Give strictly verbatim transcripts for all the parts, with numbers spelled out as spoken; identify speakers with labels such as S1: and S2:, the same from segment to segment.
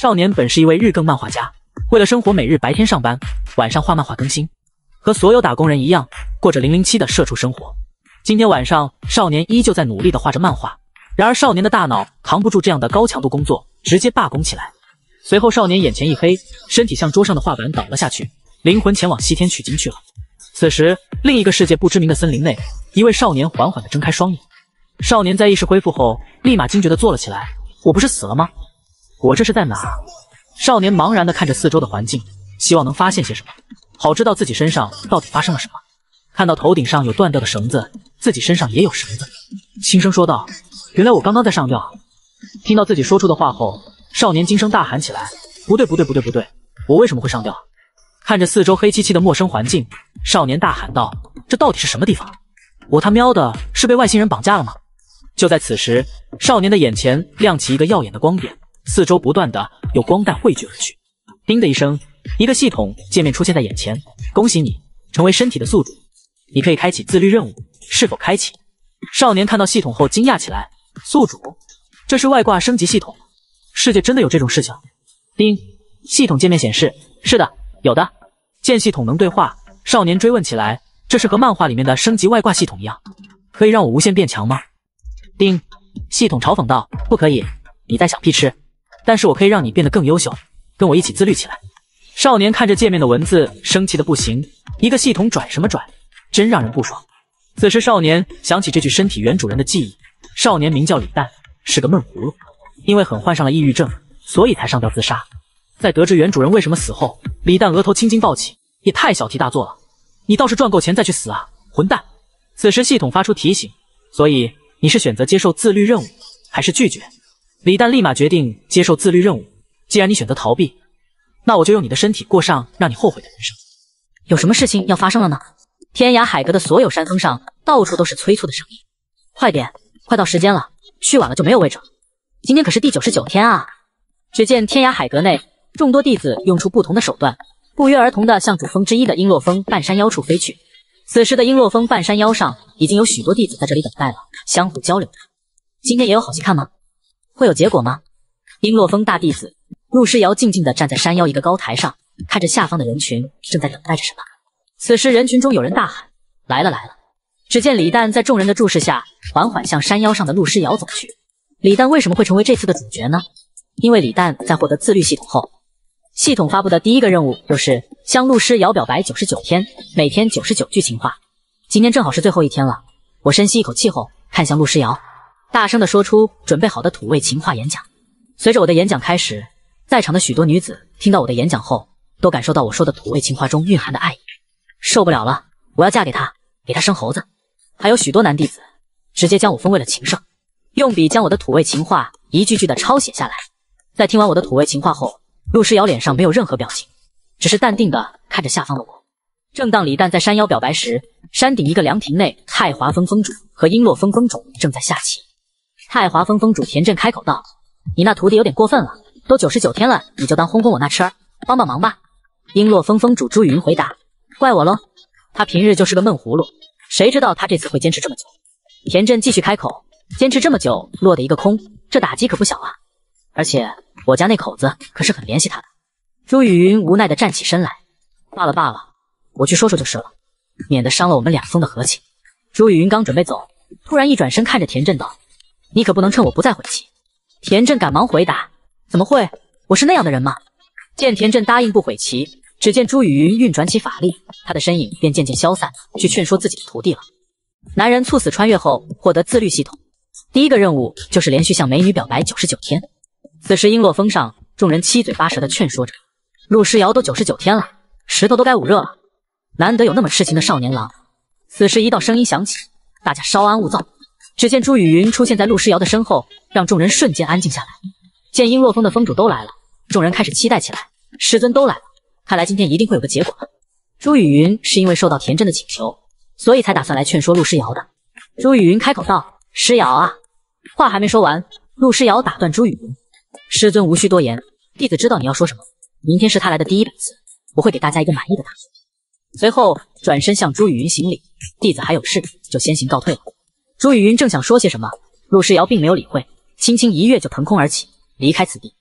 S1: 少年本是一位日更漫画家，为了生活每日白天上班，晚上画漫画更新，和所有打工人一样，过着零零七的社畜生活。今天晚上，少年依旧在努力地画着漫画，然而少年的大脑扛不住这样的高强度工作，直接罢工起来。随后少年眼前一黑，身体向桌上的画板倒了下去，灵魂前往西天取经去了。此时，另一个世界不知名的森林内，一位少年缓缓地睁开双眼。少年在意识恢复后，立马惊觉地坐了起来。我不是死了吗？我这是在哪？少年茫然地看着四周的环境，希望能发现些什么，好知道自己身上到底发生了什么。看到头顶上有断掉的绳子，自己身上也有绳子，轻声说道：“原来我刚刚在上吊。”听到自己说出的话后，少年惊声大喊起来：“不对不对不对不对，我为什么会上吊？”看着四周黑漆漆的陌生环境，少年大喊道：“这到底是什么地方？我他喵的是被外星人绑架了吗？”就在此时，少年的眼前亮起一个耀眼的光点，四周不断的有光弹汇聚而去。叮的一声，一个系统界面出现在眼前，恭喜你成为身体的宿主，你可以开启自律任务，是否开启？少年看到系统后惊讶起来，宿主？这是外挂升级系统？世界真的有这种事情？叮，系统界面显示，是的，有的。见系统能对话，少年追问起来，这是和漫画里面的升级外挂系统一样，可以让我无限变强吗？叮，系统嘲讽道，不可以，你在想屁吃，但是我可以让你变得更优秀，跟我一起自律起来。少年看着界面的文字，生气的不行，一个系统拽什么拽，真让人不爽。此时少年想起这具身体原主人的记忆，少年名叫李诞，是个闷葫芦，因为很患上了抑郁症，所以才上吊自杀。在得知原主人为什么死后，李诞额头青筋暴起，也太小题大做了，你倒是赚够钱再去死啊，混蛋！此时系统发出提醒，所以你是选择接受自律任务，还是拒绝？李诞立马决定接受自律任务。既然你选择逃避，那我就用你的身体过上让你后悔的人生。
S2: 有什么事情要发生了呢？天涯海阁的所有山峰上，到处都是催促的声音。快点，快到时间了，去晚了就没有位置了。今天可是第九十九天啊！只见天涯海阁内，众多弟子用出不同的手段，不约而同地向主峰之一的璎珞峰半山腰处飞去。此时的璎珞峰半山腰上，已经有许多弟子在这里等待了，相互交流着。今天也有好戏看吗？会有结果吗？璎珞峰大弟子陆诗瑶静静地站在山腰一个高台上，看着下方的人群，正在等待着什么。此时人群中有人大喊：“来了来了！”只见李诞在众人的注视下，缓缓向山腰上的陆诗瑶走去。李诞为什么会成为这次的主角呢？因为李诞在获得自律系统后，系统发布的第一个任务就是向陆诗瑶表白九十九天，每天九十九句情话。今天正好是最后一天了，我深吸一口气后，看向陆诗瑶，大声地说出准备好的土味情话演讲。随着我的演讲开始，在场的许多女子听到我的演讲后，都感受到我说的土味情话中蕴含的爱意。受不了了，我要嫁给他，给他生猴子。还有许多男弟子直接将我封为了情圣，用笔将我的土味情话一句句的抄写下来。在听完我的土味情话后，陆诗瑶脸上没有任何表情，只是淡定的看着下方的我。正当李诞在山腰表白时，山顶一个凉亭内，太华峰峰主和璎珞峰峰主正在下棋。太华峰峰主田震开口道：“你那徒弟有点过分了，都九十九天了，你就当轰轰我那痴儿，帮帮忙吧。”璎珞峰峰主朱雨云回答：“怪我喽，他平日就是个闷葫芦，谁知道他这次会坚持这么久。”田震继续开口：“坚持这么久，落得一个空，这打击可不小啊，而且我家那口子可是很怜惜他的。”朱雨云无奈地站起身来：“罢了罢了，我去说说就是了，免得伤了我们两峰的和气。”朱雨云刚准备走，突然一转身看着田震道：“你可不能趁我不在悔棋。”田震赶忙回答：“怎么会？我是那样的人吗？”见田震答应不悔棋，只见朱雨云运转起法力，他的身影便渐渐消散，去劝说自己的徒弟了。男人猝死穿越后获得自律系统，第一个任务就是连续向美女表白九十九天。此时璎珞峰上，众人七嘴八舌地劝说着：“陆诗瑶都九十九天了，石头都该捂热了，难得有那么痴情的少年郎。”此时一道声音响起：“大家稍安勿躁。”只见朱雨云出现在陆诗瑶的身后，让众人瞬间安静下来。见璎珞峰的峰主都来了，众人开始期待起来。师尊都来了，看来今天一定会有个结果了。朱雨云是因为受到田震的请求，所以才打算来劝说陆诗瑶的。朱雨云开口道：“诗瑶啊！”话还没说完，陆诗瑶打断朱雨云：“师尊无需多言，弟子知道你要说什么。明天是他来的第一百次，我会给大家一个满意的答复。”随后转身向朱雨云行礼：“弟子还有事，就先行告退了。”朱雨云正想说些什么，陆诗瑶并没有理会，轻轻一跃就腾空而起，离开此地。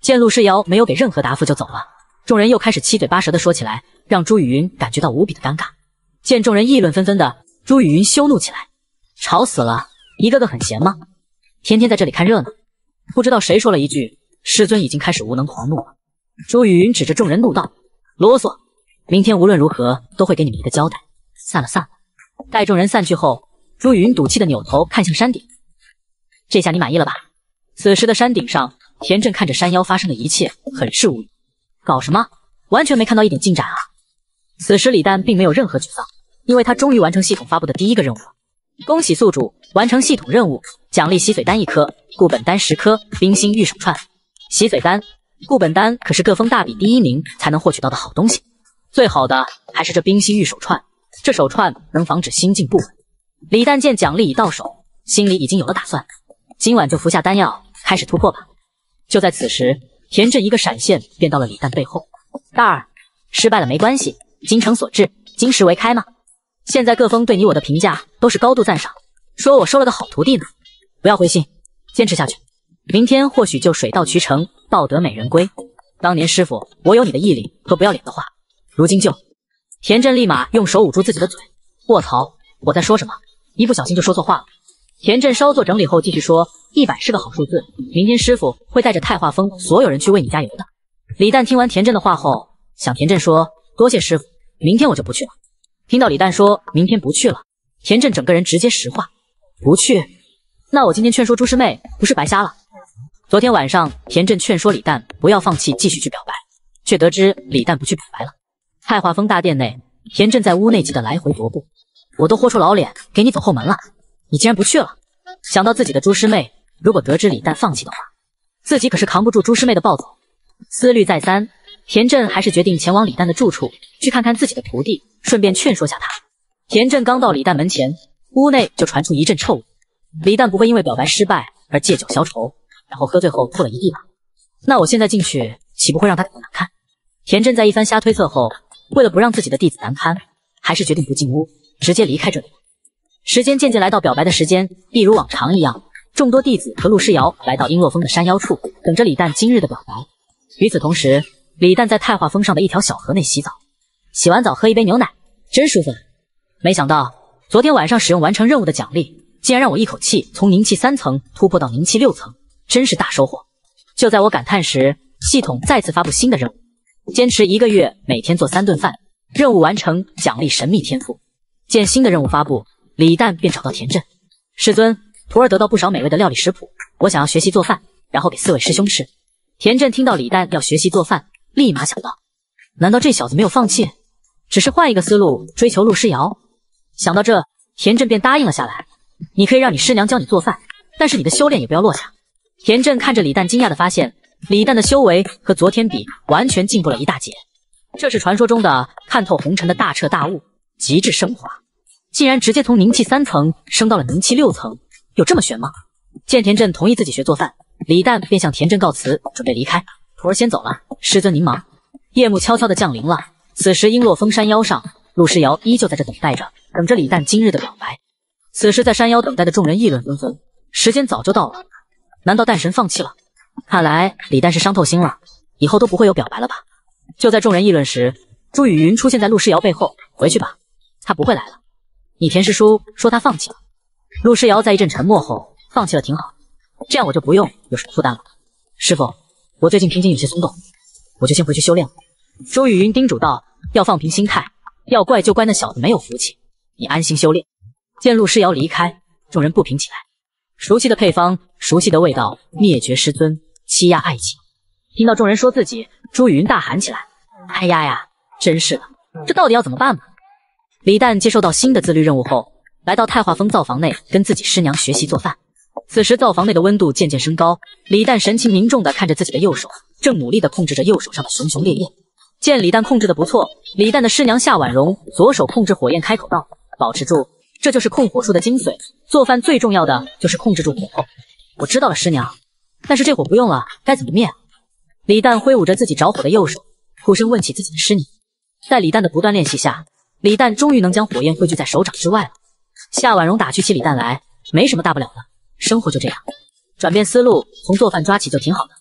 S2: 见陆诗瑶没有给任何答复就走了，众人又开始七嘴八舌的说起来，让朱雨云感觉到无比的尴尬。见众人议论纷纷的，朱雨云羞怒起来，吵死了，一个个很闲吗？天天在这里看热闹。不知道谁说了一句，师尊已经开始无能狂怒了。朱雨云指着众人怒道：啰嗦，明天无论如何都会给你们一个交代。散了散了。待众人散去后，朱雨云赌气的扭头看向山顶。这下你满意了吧？此时的山顶上，田震看着山腰发生的一切，很是无语。搞什么？完全没看到一点进展啊！此时李诞并没有任何沮丧，因为他终于完成系统发布的第一个任务了。恭喜宿主完成系统任务，奖励吸髓丹一颗，固本丹十颗，冰心玉手串。吸髓丹、固本丹可是各封大比第一名才能获取到的好东西，最好的还是这冰心玉手串，这手串能防止心境不稳。李诞见奖励已到手，心里已经有了打算，今晚就服下丹药，开始突破吧。就在此时，田震一个闪现便到了李诞背后。大儿，失败了没关系，精诚所至，金石为开嘛。现在各封对你我的评价都是高度赞赏，说我收了个好徒弟呢。不要灰心，坚持下去，明天或许就水到渠成，抱得美人归。当年师傅，我有你的毅力和不要脸的话，如今就……田震立马用手捂住自己的嘴。卧槽，我在说什么？一不小心就说错话了。田震稍作整理后继续说：一百是个好数字，明天师傅会带着太化峰所有人去为你加油的。李诞听完田震的话后，向田震说：多谢师傅，明天我就不去了。听到李诞说明天不去了，田震整个人直接石化。不去？那我今天劝说朱师妹不是白瞎了？昨天晚上田震劝说李诞不要放弃继续去表白，却得知李诞不去表白了。太化峰大殿内，田震在屋内急得来回踱步。我都豁出老脸给你走后门了，你竟然不去了。想到自己的朱师妹如果得知李诞放弃的话，自己可是扛不住朱师妹的暴走。思虑再三，田震还是决定前往李诞的住处，去看看自己的徒弟，顺便劝说下他。田震刚到李诞门前，屋内就传出一阵臭味。李诞不会因为表白失败而借酒消愁，然后喝醉后吐了一地吧？那我现在进去，岂不会让他感到难堪？田震在一番瞎推测后，为了不让自己的弟子难堪，还是决定不进屋，直接离开这里。时间渐渐来到表白的时间，一如往常一样，众多弟子和陆诗瑶来到璎珞峰的山腰处，等着李诞今日的表白。与此同时，李诞在太化峰上的一条小河内洗澡，洗完澡喝一杯牛奶，真舒服。没想到昨天晚上使用完成任务的奖励，竟然让我一口气从凝气三层突破到凝气六层，真是大收获。就在我感叹时，系统再次发布新的任务，坚持一个月，每天做三顿饭，任务完成奖励神秘天赋。见新的任务发布，李诞便找到田震。师尊，徒儿得到不少美味的料理食谱，我想要学习做饭，然后给四位师兄吃。田震听到李诞要学习做饭，立马想到，难道这小子没有放弃，只是换一个思路追求陆诗瑶？想到这，田震便答应了下来。你可以让你师娘教你做饭，但是你的修炼也不要落下。田震看着李诞，惊讶地发现，李诞的修为和昨天比完全进步了一大截。这是传说中的看透红尘的大彻大悟，极致升华，竟然直接从凝气三层升到了凝气六层，有这么玄吗？见田震同意自己学做饭，李诞便向田震告辞，准备离开。徒儿先走了，师尊您忙。夜幕悄悄地降临了，此时璎珞峰山腰上，陆诗瑶依旧在这等待着，等着李诞今日的表白。此时在山腰等待的众人议论纷纷，时间早就到了。难道诞神放弃了？看来李诞是伤透心了，以后都不会有表白了吧？就在众人议论时，朱雨云出现在陆诗瑶背后。回去吧，他不会来了。你田师叔说他放弃了。陆诗瑶在一阵沉默后，放弃了挺好，这样我就不用有什么负担了。师傅，我最近平静有些松动，我就先回去修炼了。朱雨云叮嘱道，要放平心态，要怪就怪那小子没有福气，你安心修炼。见陆诗瑶离开，众人不平起来。熟悉的配方，熟悉的味道，灭绝师尊，欺压爱情。听到众人说自己，朱雨云大喊起来：哎呀呀，真是的，这到底要怎么办嘛？李诞接受到新的自律任务后，来到太化峰灶房内跟自己师娘学习做饭。此时灶房内的温度渐渐升高，李诞神情凝重地看着自己的右手，正努力地控制着右手上的熊熊烈焰。见李诞控制的不错，李诞的师娘夏婉容左手控制火焰开口道：保持住，这就是控火术的精髓，做饭最重要的就是控制住火候。我知道了师娘，但是这火不用了，该怎么灭啊？李诞挥舞着自己着火的右手，哭声问起自己的师娘。在李诞的不断练习下，李诞终于能将火焰汇聚在手掌之外了。夏婉容打趣起李诞来，没什么大不了的，生活就这样，转变思路，从做饭抓起就挺好的。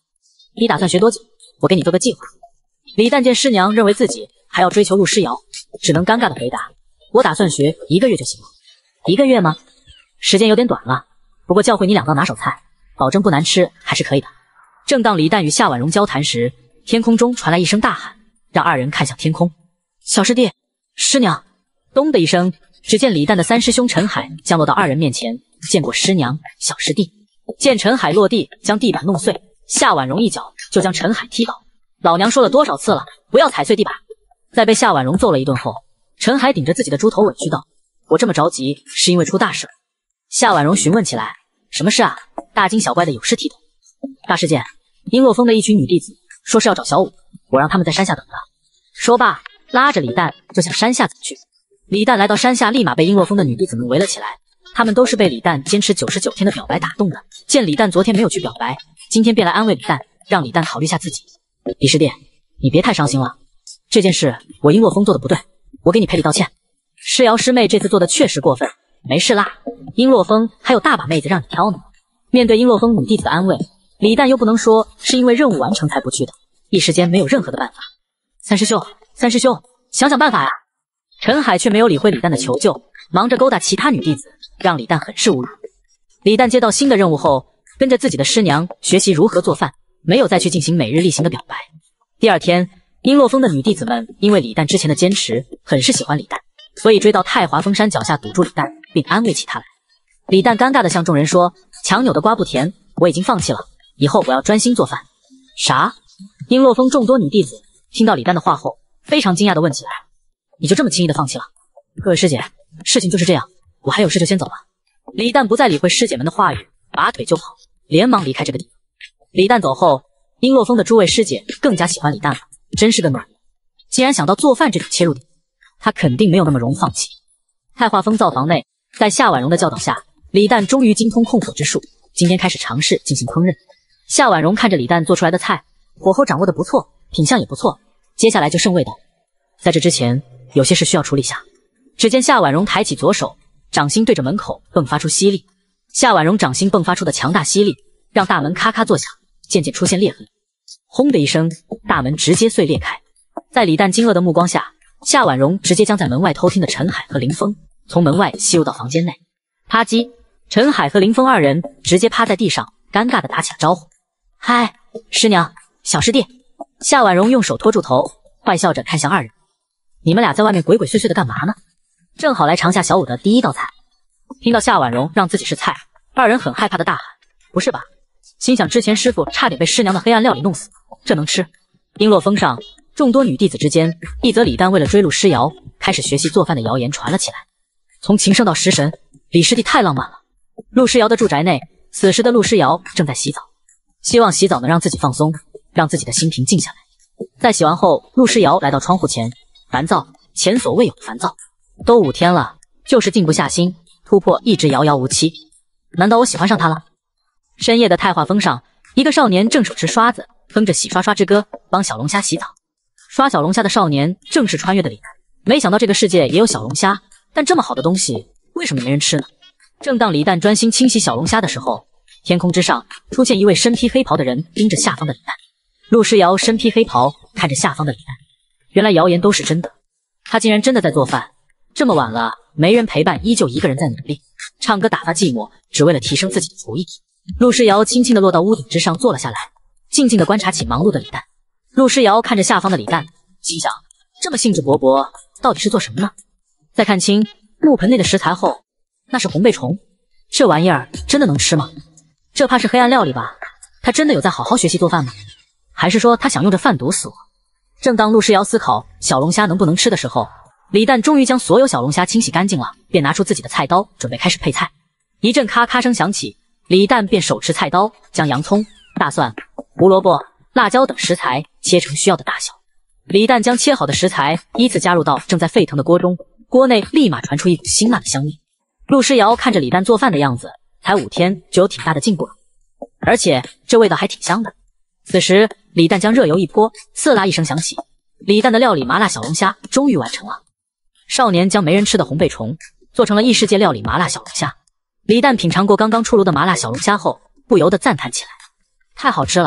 S2: 你打算学多久？我给你做个计划。李旦见师娘认为自己还要追求陆诗瑶，只能尴尬的回答：我打算学一个月就行了。一个月吗？时间有点短了，不过教会你两道拿手菜，保证不难吃，还是可以的。正当李旦与夏婉容交谈时，天空中传来一声大喊，让二人看向天空。小师弟，师娘！咚的一声，只见李旦的三师兄陈海降落到二人面前，见过师娘，小师弟。见陈海落地将地板弄碎，夏婉容一脚就将陈海踢倒。老娘说了多少次了，不要踩碎地板！在被夏婉容揍了一顿后，陈海顶着自己的猪头委屈道：我这么着急是因为出大事。夏婉容询问起来：什么事啊？大惊小怪的有失体统。大师姐，璎珞峰的一群女弟子说是要找小五，我让他们在山下等着。说罢，拉着李旦就向山下走去。李旦来到山下，立马被璎珞峰的女弟子们围了起来。他们都是被李旦坚持九十九天的表白打动的。见李旦昨天没有去表白，今天便来安慰李旦，让李旦考虑下自己。李师弟，你别太伤心了，这件事我璎珞峰做的不对，我给你赔礼道歉。诗瑶师妹这次做的确实过分，没事啦，璎珞峰还有大把妹子让你挑呢。面对璎珞峰女弟子的安慰，李旦又不能说是因为任务完成才不去的，一时间没有任何的办法。三师兄，三师兄，想想办法呀！陈海却没有理会李旦的求救，忙着勾搭其他女弟子，让李旦很是无语。李旦接到新的任务后，跟着自己的师娘学习如何做饭，没有再去进行每日例行的表白。第二天，璎珞峰的女弟子们因为李旦之前的坚持，很是喜欢李旦，所以追到太华峰山脚下堵住李旦，并安慰起他来。李旦尴尬地向众人说：强扭的瓜不甜，我已经放弃了，以后我要专心做饭。啥？璎珞峰众多女弟子听到李旦的话后，非常惊讶地问起来：你就这么轻易地放弃了？各位师姐，事情就是这样，我还有事就先走了。李旦不再理会师姐们的话语，拔腿就跑，连忙离开这个地方。李旦走后，璎珞峰的诸位师姐更加喜欢李旦了，真是个暖人。既然想到做饭这种切入点，他肯定没有那么容易放弃。太华峰灶房内，在夏婉容的教导下，李旦终于精通控火之术，今天开始尝试进行烹饪。夏婉容看着李旦做出来的菜，火候掌握的不错，品相也不错，接下来就剩味道。在这之前，有些事需要处理下。只见夏婉容抬起左手，掌心对着门口迸发出吸力。夏婉容掌心迸发出的强大吸力，让大门咔咔作响，渐渐出现裂痕。轰的一声，大门直接碎裂开。在李旦惊愕的目光下，夏婉容直接将在门外偷听的陈海和林峰从门外吸入到房间内。啪叽，陈海和林峰二人直接趴在地上，尴尬地打起了招呼。嗨，师娘，小师弟。夏婉容用手托住头，坏笑着看向二人。你们俩在外面鬼鬼祟祟的干嘛呢？正好来尝下小五的第一道菜。听到夏婉容让自己是菜，二人很害怕的大喊：不是吧？心想之前师傅差点被师娘的黑暗料理弄死，这能吃？璎珞峰上众多女弟子之间，一则李旦为了追陆诗瑶开始学习做饭的谣言传了起来。从情圣到食神，李师弟太浪漫了。陆诗瑶的住宅内，此时的陆诗瑶正在洗澡，希望洗澡能让自己放松，让自己的心平静下来。在洗完后，陆诗瑶来到窗户前，烦躁，前所未有的烦躁。都五天了，就是静不下心，突破一直遥遥无期。难道我喜欢上他了？深夜的太华峰上，一个少年正手持刷子，哼着洗刷刷之歌，帮小龙虾洗澡。刷小龙虾的少年正是穿越的李旦。没想到这个世界也有小龙虾，但这么好的东西，为什么没人吃呢？正当李旦专心清洗小龙虾的时候，天空之上出现一位身披黑袍的人，盯着下方的李旦。陆诗瑶身披黑袍，看着下方的李旦。原来谣言都是真的，他竟然真的在做饭。这么晚了，没人陪伴，依旧一个人在努力唱歌打发寂寞，只为了提升自己的厨艺。陆诗瑶轻轻地落到屋顶之上，坐了下来，静静地观察起忙碌的李旦。陆诗瑶看着下方的李旦，心想：这么兴致勃勃，到底是做什么呢？在看清木盆内的食材后，那是红背虫，这玩意儿真的能吃吗？这怕是黑暗料理吧？他真的有在好好学习做饭吗？还是说他想用这饭毒死我？正当陆诗瑶思考小龙虾能不能吃的时候，李旦终于将所有小龙虾清洗干净了，便拿出自己的菜刀，准备开始配菜。一阵咔咔声响起，李旦便手持菜刀，将洋葱、大蒜、胡萝卜、辣椒等食材切成需要的大小。李旦将切好的食材依次加入到正在沸腾的锅中，锅内立马传出一股辛辣的香味。陆诗瑶看着李旦做饭的样子，才五天就有挺大的进步了，而且这味道还挺香的。此时，李旦将热油一泼，刺啦一声响起，李旦的料理麻辣小龙虾终于完成了。少年将没人吃的红背虫做成了异世界料理麻辣小龙虾。李旦品尝过刚刚出炉的麻辣小龙虾后，不由得赞叹起来：太好吃了，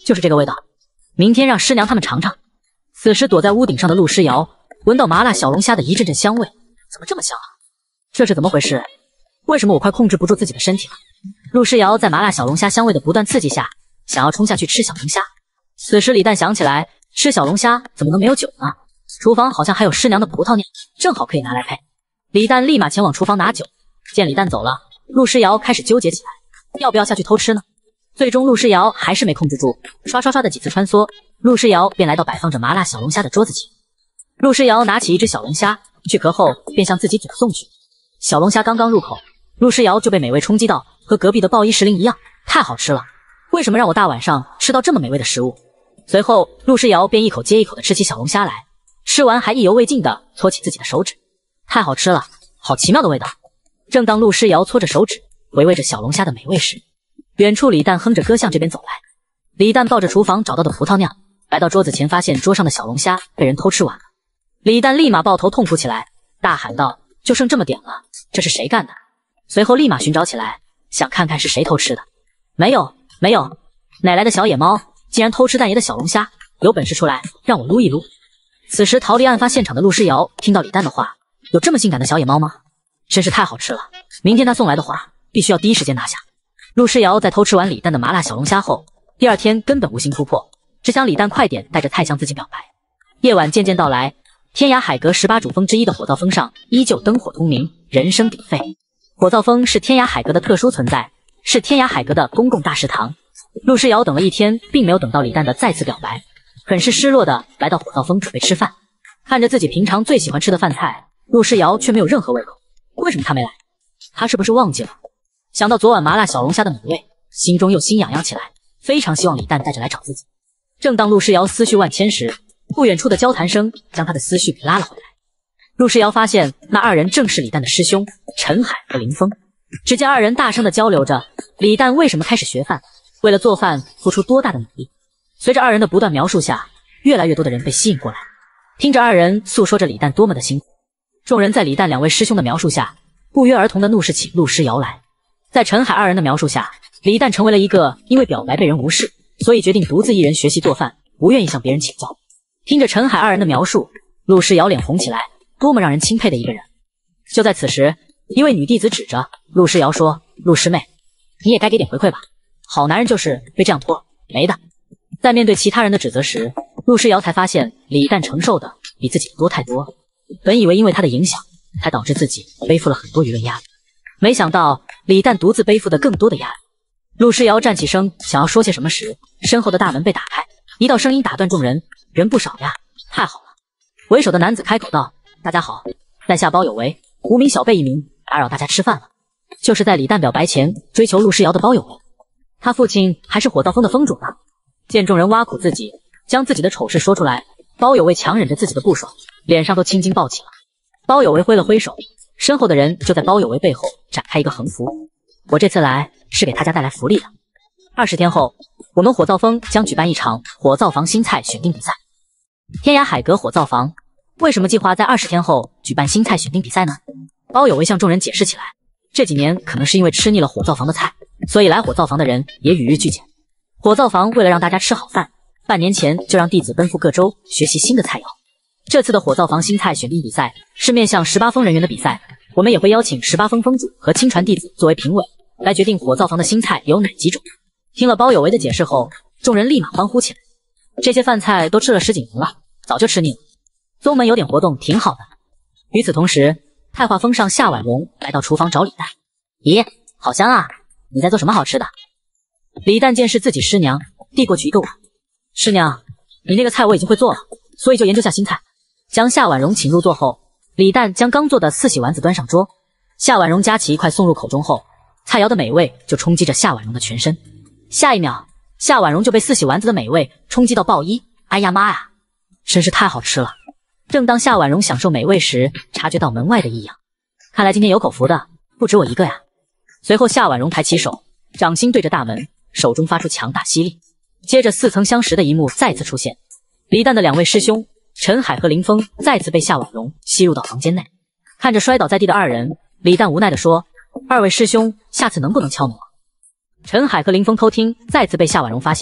S2: 就是这个味道，明天让师娘他们尝尝。此时躲在屋顶上的陆诗瑶闻到麻辣小龙虾的一阵阵香味，怎么这么香啊？这是怎么回事？为什么我快控制不住自己的身体了？陆诗瑶在麻辣小龙虾香味的不断刺激下，想要冲下去吃小龙虾。此时李诞想起来，吃小龙虾怎么能没有酒呢？厨房好像还有师娘的葡萄酿，正好可以拿来配。李诞立马前往厨房拿酒。见李诞走了，陆诗瑶开始纠结起来，要不要下去偷吃呢？最终陆诗瑶还是没控制住，刷刷刷的几次穿梭，陆诗瑶便来到摆放着麻辣小龙虾的桌子前。陆诗瑶拿起一只小龙虾，去壳后便向自己嘴送去。小龙虾刚刚入口，陆诗瑶就被美味冲击到，和隔壁的鲍一石林一样，太好吃了！为什么让我大晚上吃到这么美味的食物？随后陆诗瑶便一口接一口的吃起小龙虾来，吃完还意犹未尽的搓起自己的手指，太好吃了，好奇妙的味道！正当陆诗瑶搓着手指回味着小龙虾的美味时，远处李诞哼着歌向这边走来。李诞抱着厨房找到的葡萄酿，来到桌子前，发现桌上的小龙虾被人偷吃完了。李诞立马抱头痛哭起来，大喊道：就剩这么点了，这是谁干的？随后立马寻找起来，想看看是谁偷吃的。没有没有，哪来的小野猫，竟然偷吃蛋爷的小龙虾，有本事出来让我撸一撸。此时逃离案发现场的陆诗瑶听到李诞的话，有这么性感的小野猫吗？真是太好吃了，明天他送来的话必须要第一时间拿下。陆诗瑶在偷吃完李诞的麻辣小龙虾后，第二天根本无心突破，只想李诞快点带着菜向自己表白。夜晚渐渐到来，天涯海阁十八主峰之一的火灶峰上依旧灯火通明，人声鼎沸。火灶峰是天涯海阁的特殊存在，是天涯海阁的公共大食堂。陆诗瑶等了一天，并没有等到李诞的再次表白，很是失落的来到火灶峰准备吃饭。看着自己平常最喜欢吃的饭菜，陆诗瑶却没有任何胃口。为什么他没来？他是不是忘记了？想到昨晚麻辣小龙虾的美味，心中又心痒痒起来，非常希望李诞带着来找自己。正当陆诗瑶思绪万千时，不远处的交谈声将他的思绪给拉了回来。陆诗瑶发现那二人正是李诞的师兄陈海和林峰。只见二人大声的交流着李诞为什么开始学饭，为了做饭付出多大的努力。随着二人的不断描述下，越来越多的人被吸引过来，听着二人诉说着李诞多么的辛苦。众人在李诞两位师兄的描述下，不约而同的怒视起陆诗瑶来。在陈海二人的描述下，李诞成为了一个因为表白被人无视，所以决定独自一人学习做饭，不愿意向别人请教。听着陈海二人的描述，陆诗瑶脸红起来，多么让人钦佩的一个人。就在此时，一位女弟子指着陆诗瑶说：陆师妹，你也该给点回馈吧，好男人就是被这样拖没的。在面对其他人的指责时，陆诗瑶才发现李诞承受的比自己多太多了。本以为因为他的影响才导致自己背负了很多舆论压力，没想到李诞独自背负的更多的压力。陆诗瑶站起身想要说些什么时，身后的大门被打开，一道声音打断众人：人不少呀，太好了。为首的男子开口道：大家好，在下包有为，无名小辈一名，打扰大家吃饭了。就是在李诞表白前追求陆诗瑶的包有为，他父亲还是火灶峰的峰主呢。见众人挖苦自己，将自己的丑事说出来，包有为强忍着自己的不爽，脸上都青筋暴起了。包有为挥了挥手，身后的人就在包有为背后展开一个横幅：我这次来是给大家带来福利的。二十天后，我们火灶峰将举办一场火灶房新菜选定比赛。天涯海阁火灶房为什么计划在二十天后举办新菜选定比赛呢？包有为向众人解释起来，这几年可能是因为吃腻了火灶房的菜，所以来火灶房的人也与日俱减。火灶房为了让大家吃好饭，半年前就让弟子奔赴各州学习新的菜肴。这次的火灶房新菜选定比赛是面向十八峰人员的比赛，我们也会邀请十八峰峰主和亲传弟子作为评委，来决定火灶房的新菜有哪几种。听了包有为的解释后，众人立马欢呼起来。这些饭菜都吃了十几年了，早就吃腻了，宗门有点活动挺好的。与此同时，太华峰上夏婉容来到厨房找李诞。咦，好香啊，你在做什么好吃的？李诞见是自己师娘，递过去一个碗。师娘，你那个菜我已经会做了，所以就研究下新菜。将夏婉容请入座后，李诞将刚做的四喜丸子端上桌。夏婉容夹起一块送入口中后，菜肴的美味就冲击着夏婉容的全身。下一秒，夏婉容就被四喜丸子的美味冲击到爆衣。哎呀妈呀，真是太好吃了！正当夏婉容享受美味时，察觉到门外的异样，看来今天有口福的不止我一个呀。随后夏婉容抬起手，掌心对着大门，手中发出强大吸力。接着似曾相识的一幕再次出现，李诞的两位师兄陈海和林峰再次被夏婉容吸入到房间内。看着摔倒在地的二人，李诞无奈地说：二位师兄，下次能不能敲门？陈海和林峰偷听再次被夏婉容发现，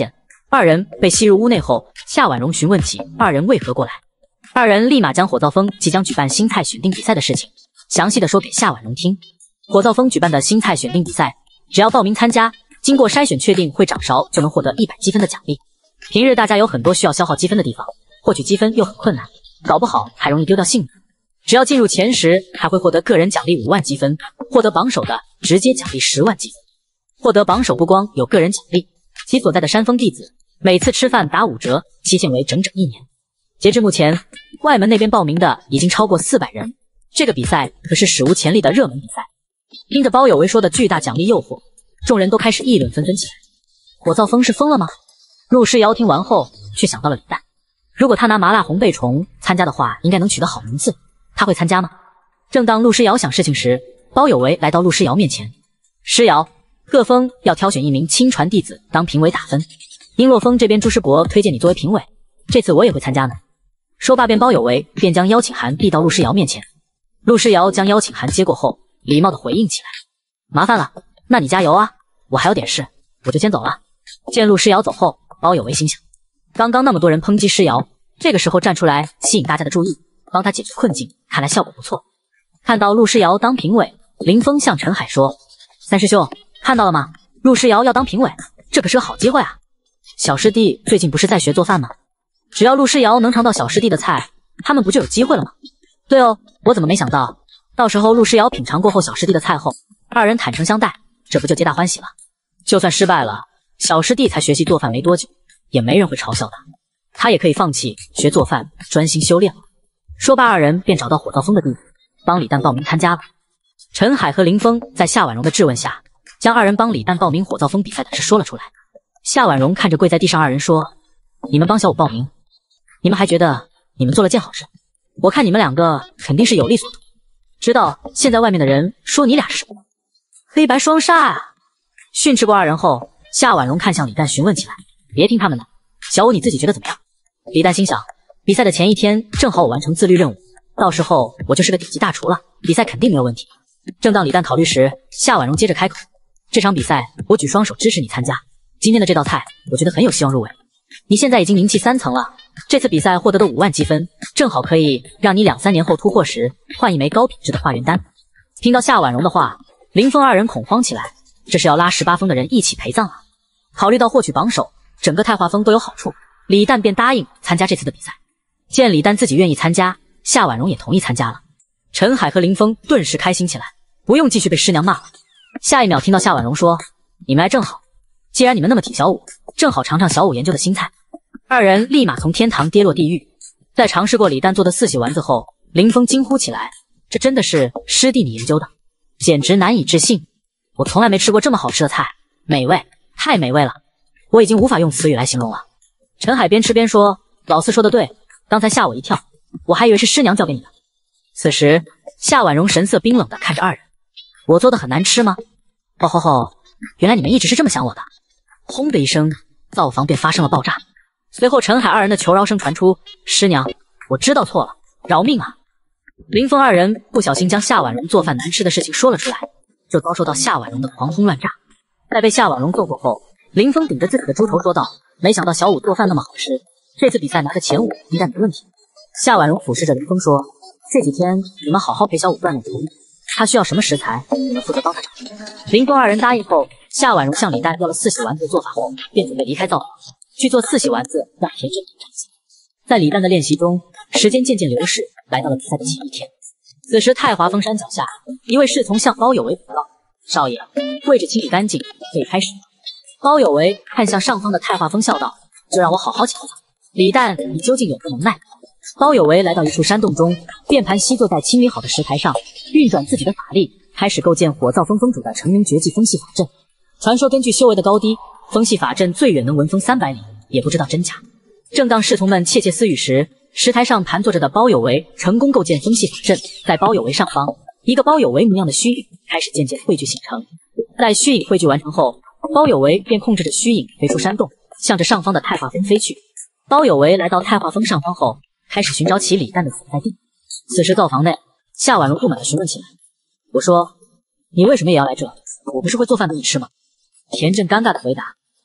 S2: 二人被吸入屋内后，夏婉容询问起二人为何过来。二人立马将火灶峰即将举办新菜选定比赛的事情详细的说给夏婉容听。火灶峰举办的新菜选定比赛，只要报名参加，经过筛选确定会掌勺，就能获得一百积分的奖励。平日大家有很多需要消耗积分的地方，获取积分又很困难，搞不好还容易丢掉性命。只要进入前十，还会获得个人奖励五万积分，获得榜首的直接奖励十万积分。获得榜首不光有个人奖励，其所在的山峰弟子每次吃饭打五折，期限为整整一年。截至目前，外门那边报名的已经超过四百人，这个比赛可是史无前例的热门比赛。听着包有为说的巨大奖励诱惑，众人都开始议论纷纷起来。火灶峰是疯了吗？陆诗瑶听完后却想到了李诞，如果他拿麻辣红贝虫参加的话，应该能取得好名次，他会参加吗？正当陆诗瑶想事情时，包有为来到陆诗瑶面前。诗瑶，各峰要挑选一名亲传弟子当评委打分，璎珞峰这边朱师伯推荐你作为评委，这次我也会参加呢。说罢便包有为便将邀请函递到陆诗瑶面前。陆诗瑶将邀请函接过后，礼貌地回应起来，麻烦了，那你加油啊，我还有点事，我就先走了。见陆诗瑶走后，包有为心想，刚刚那么多人抨击诗瑶，这个时候站出来吸引大家的注意，帮他解决困境，看来效果不错。看到陆诗瑶当评委，林峰向陈海说，三师兄看到了吗？陆诗瑶要当评委，这可是个好机会啊。小师弟最近不是在学做饭吗？只要陆诗瑶能尝到小师弟的菜，他们不就有机会了吗？对哦，我怎么没想到，到时候陆诗瑶品尝过后小师弟的菜后，二人坦诚相待，这不就皆大欢喜了。就算失败了，小师弟才学习做饭没多久，也没人会嘲笑他，他也可以放弃学做饭，专心修炼了。说罢，二人便找到火灶峰的地址，帮李诞报名参加了。陈海和林峰在夏婉容的质问下，将二人帮李诞报名火灶峰比赛的事说了出来。夏婉容看着跪在地上二人说，你们帮小五报名，你们还觉得你们做了件好事？我看你们两个肯定是有利所图，知道现在外面的人说你俩是什么吗？黑白双煞啊！训斥过二人后，夏婉容看向李诞询问起来，别听他们的，小五你自己觉得怎么样？李诞心想，比赛的前一天正好我完成自律任务，到时候我就是个顶级大厨了，比赛肯定没有问题。正当李诞考虑时，夏婉容接着开口，这场比赛我举双手支持你参加，今天的这道菜我觉得很有希望入围。你现在已经名气三层了，这次比赛获得的五万积分正好可以让你两三年后突破时换一枚高品质的化元丹。听到夏婉容的话，林峰二人恐慌起来，这是要拉十八峰的人一起陪葬啊。考虑到获取榜首，整个太华峰都有好处，李诞便答应参加这次的比赛。见李诞自己愿意参加，夏婉容也同意参加了。陈海和林峰顿时开心起来，不用继续被师娘骂了。下一秒听到夏婉容说，你们来正好，既然你们那么挺小五，正好尝尝小五研究的新菜。二人立马从天堂跌落地狱。在尝试过李诞做的四喜丸子后，林峰惊呼起来，这真的是师弟你研究的，简直难以置信，我从来没吃过这么好吃的菜，美味，太美味了，我已经无法用词语来形容了。陈海边吃边说，老四说的对，刚才吓我一跳，我还以为是师娘教给你的。此时夏婉容神色冰冷地看着二人，我做的很难吃吗？哦吼吼，原来你们一直是这么想我的。轰的一声，灶房便发生了爆炸。随后陈海二人的求饶声传出，师娘，我知道错了，饶命啊。林峰二人不小心将夏婉容做饭难吃的事情说了出来，就遭受到夏婉容的狂轰乱炸。在被夏婉容揍过后，林峰顶着自己的猪头说道，没想到小五做饭那么好吃，这次比赛拿个前五应该没问题。夏婉容俯视着林峰说，这几天你们好好陪小五锻炼厨艺，他需要什么食材你们负责帮他找。林峰二人答应后，夏婉容向李诞要了四喜丸子的做法后，便准备离开灶房去做四喜丸子让田震展现。在李诞的练习中，时间渐渐流逝，来到了比赛的前一天。此时太华峰山脚下，一位侍从向包有为禀告，少爷，位置清理干净，可以开始了。包有为看向上方的太华峰笑道，就让我好好瞧瞧李诞你究竟有何能耐。包有为来到一处山洞中，便盘膝坐在清理好的石台上，运转自己的法力，开始构建火灶峰峰主的成名绝技风系法阵。传说根据修为的高低，风系法阵最远能闻风三百里，也不知道真假。正当侍从们窃窃私语时，石台上盘坐着的包有为成功构建风系法阵，在包有为上方，一个包有为模样的虚影开始渐渐汇聚形成。在虚影汇聚完成后，包有为便控制着虚影飞出山洞，向着上方的太华峰飞去。包有为来到太华峰上方后，开始寻找起李诞的所在地。此时灶房内，夏婉容不满地询问起来，我说，你为什么也要来这？我不是会做饭给你吃吗？田震尴尬地回答，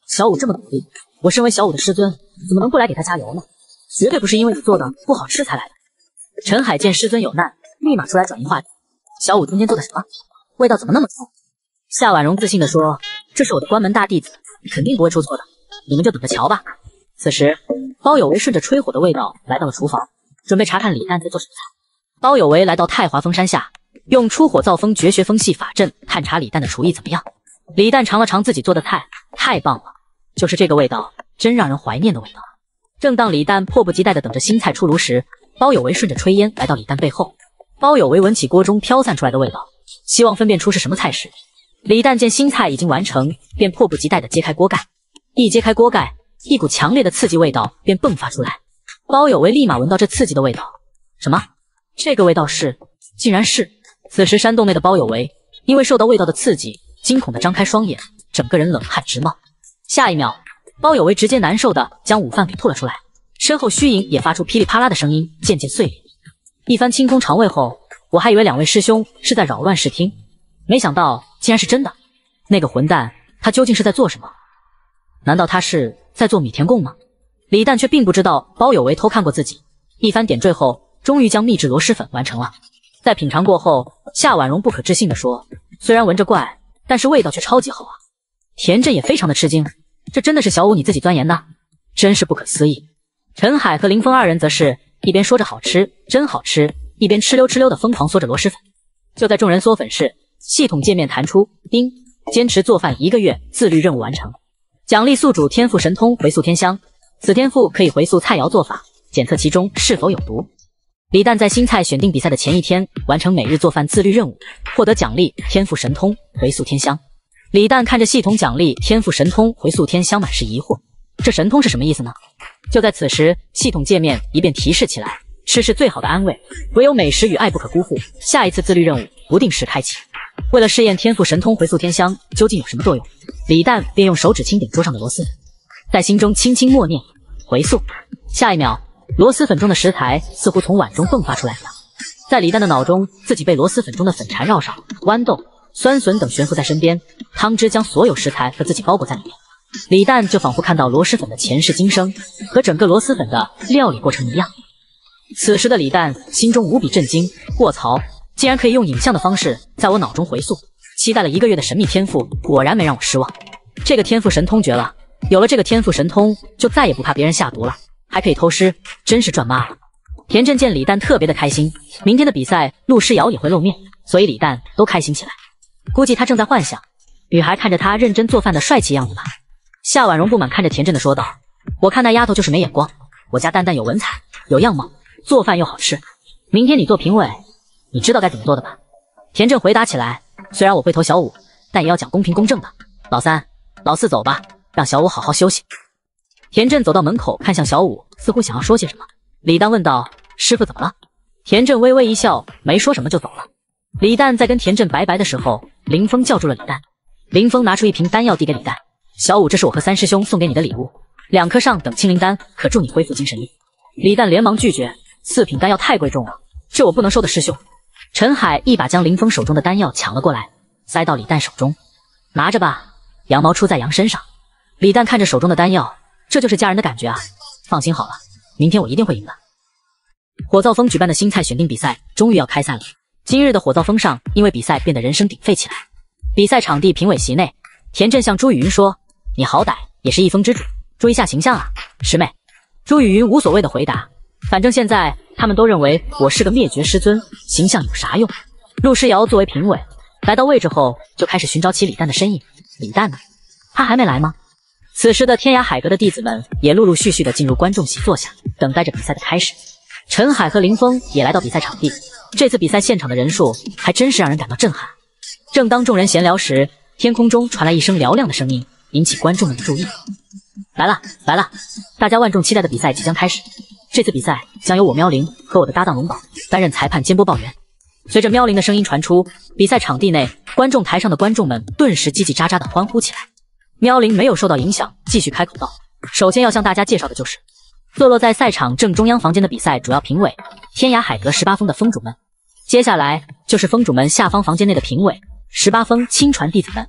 S2: 小五这么努力，我身为小五的师尊，怎么能不来给他加油呢？绝对不是因为你做的不好吃才来的。陈海见师尊有难，立马出来转移话题。小五今天做的什么？味道怎么那么臭？夏婉容自信地说：“这是我的关门大弟子，肯定不会出错的，你们就等着瞧吧。”此时，包有为顺着吹火的味道来到了厨房，准备查看李诞在做什么菜。包有为来到太华峰山下，用出火造风绝学风系法阵探查李诞的厨艺怎么样。李诞尝了尝自己做的菜，太棒了，就是这个味道，真让人怀念的味道。正当李诞迫不及待地等着新菜出炉时，包有为顺着炊烟来到李诞背后。包有为闻起锅中飘散出来的味道，希望分辨出是什么菜时，李诞见新菜已经完成，便迫不及待地揭开锅盖。一揭开锅盖，一股强烈的刺激味道便迸发出来。包有为立马闻到这刺激的味道，什么？这个味道是……竟然是……此时山洞内的包有为因为受到味道的刺激，惊恐地张开双眼，整个人冷汗直冒。下一秒，包有为直接难受地将午饭给吐了出来，身后虚影也发出噼里啪啦的声音，渐渐碎裂。一番清空肠胃后，我还以为两位师兄是在扰乱视听，没想到竟然是真的。那个混蛋，他究竟是在做什么？难道他是在做米田共吗？李诞却并不知道包有为偷看过自己，一番点缀后，终于将秘制螺蛳粉完成了。在品尝过后，夏婉容不可置信地说：“虽然闻着怪，但是味道却超级好啊！”田震也非常的吃惊，这真的是小五你自己钻研的？真是不可思议。陈海和林峰二人则是一边说着好吃，真好吃，一边哧溜哧溜的疯狂嗦着螺蛳粉。就在众人嗦粉时，系统界面弹出：叮，坚持做饭一个月，自律任务完成。奖励宿主天赋神通回溯天香，此天赋可以回溯菜肴做法，检测其中是否有毒。李诞在新菜选定比赛的前一天，完成每日做饭自律任务，获得奖励天赋神通回溯天香。李诞看着系统奖励天赋神通回溯天香，满是疑惑，这神通是什么意思呢？就在此时，系统界面一便提示起来：吃是最好的安慰，唯有美食与爱不可辜负，下一次自律任务不定时开启。为了试验天赋神通回溯天香究竟有什么作用，李诞便用手指轻点桌上的螺蛳粉，在心中轻轻默念回溯。下一秒，螺蛳粉中的食材似乎从碗中迸发出来一样，在李诞的脑中，自己被螺蛳粉中的粉缠绕上，豌豆、酸笋等悬浮在身边，汤汁将所有食材和自己包裹在里面。李诞就仿佛看到螺蛳粉的前世今生，和整个螺蛳粉的料理过程一样。此时的李诞心中无比震惊，卧槽，竟然可以用影像的方式在我脑中回溯。期待了一个月的神秘天赋，果然没让我失望。这个天赋神通绝了，有了这个天赋神通，就再也不怕别人下毒了，还可以偷师，真是赚妈了。田震见李诞特别的开心，明天的比赛陆诗瑶也会露面，所以李诞都开心起来。估计他正在幻想女孩看着他认真做饭的帅气样子吧。夏婉容不满看着田震的说道：“我看那丫头就是没眼光，我家蛋蛋有文采，有样貌，做饭又好吃。明天你做评委，你知道该怎么做的吧？”田震回答起来：“虽然我会投小五，但也要讲公平公正的。老三、老四走吧，让小五好好休息。”田震走到门口，看向小五，似乎想要说些什么。李诞问道：“师傅怎么了？”田震微微一笑，没说什么就走了。李诞在跟田震拜拜的时候，林峰叫住了李诞。林峰拿出一瓶丹药递给李诞：“小五，这是我和三师兄送给你的礼物，两颗上等清灵丹，可助你恢复精神力。”李诞连忙拒绝：“四品丹药太贵重了，这我不能收的，师兄。”陈海一把将林峰手中的丹药抢了过来，塞到李诞手中：“拿着吧，羊毛出在羊身上。”李诞看着手中的丹药，这就是家人的感觉啊！放心好了，明天我一定会赢的。火造峰举办的新菜选定比赛终于要开赛了。今日的火造峰上，因为比赛变得人声鼎沸起来。比赛场地评委席内，田震向朱雨云说：“你好歹也是一峰之主，注意一下形象啊，师妹。”朱雨云无所谓的回答：“反正现在他们都认为我是个灭绝师尊，形象有啥用？”陆诗瑶作为评委，来到位置后就开始寻找起李诞的身影。李诞呢？他还没来吗？此时的天涯海阁的弟子们也陆陆续续的进入观众席坐下，等待着比赛的开始。陈海和林峰也来到比赛场地，这次比赛现场的人数还真是让人感到震撼。正当众人闲聊时，天空中传来一声嘹亮的声音，引起观众们的注意。来了来了，大家万众期待的比赛即将开始。这次比赛将由我喵灵和我的搭档龙宝担任裁判兼播报员。随着喵灵的声音传出，比赛场地内观众台上的观众们顿时叽叽喳喳的欢呼起来。喵灵没有受到影响，继续开口道：“首先要向大家介绍的就是坐落在赛场正中央房间的比赛主要评委天涯海阁十八峰的峰主们，接下来就是峰主们下方房间内的评委十八峰亲传弟子们。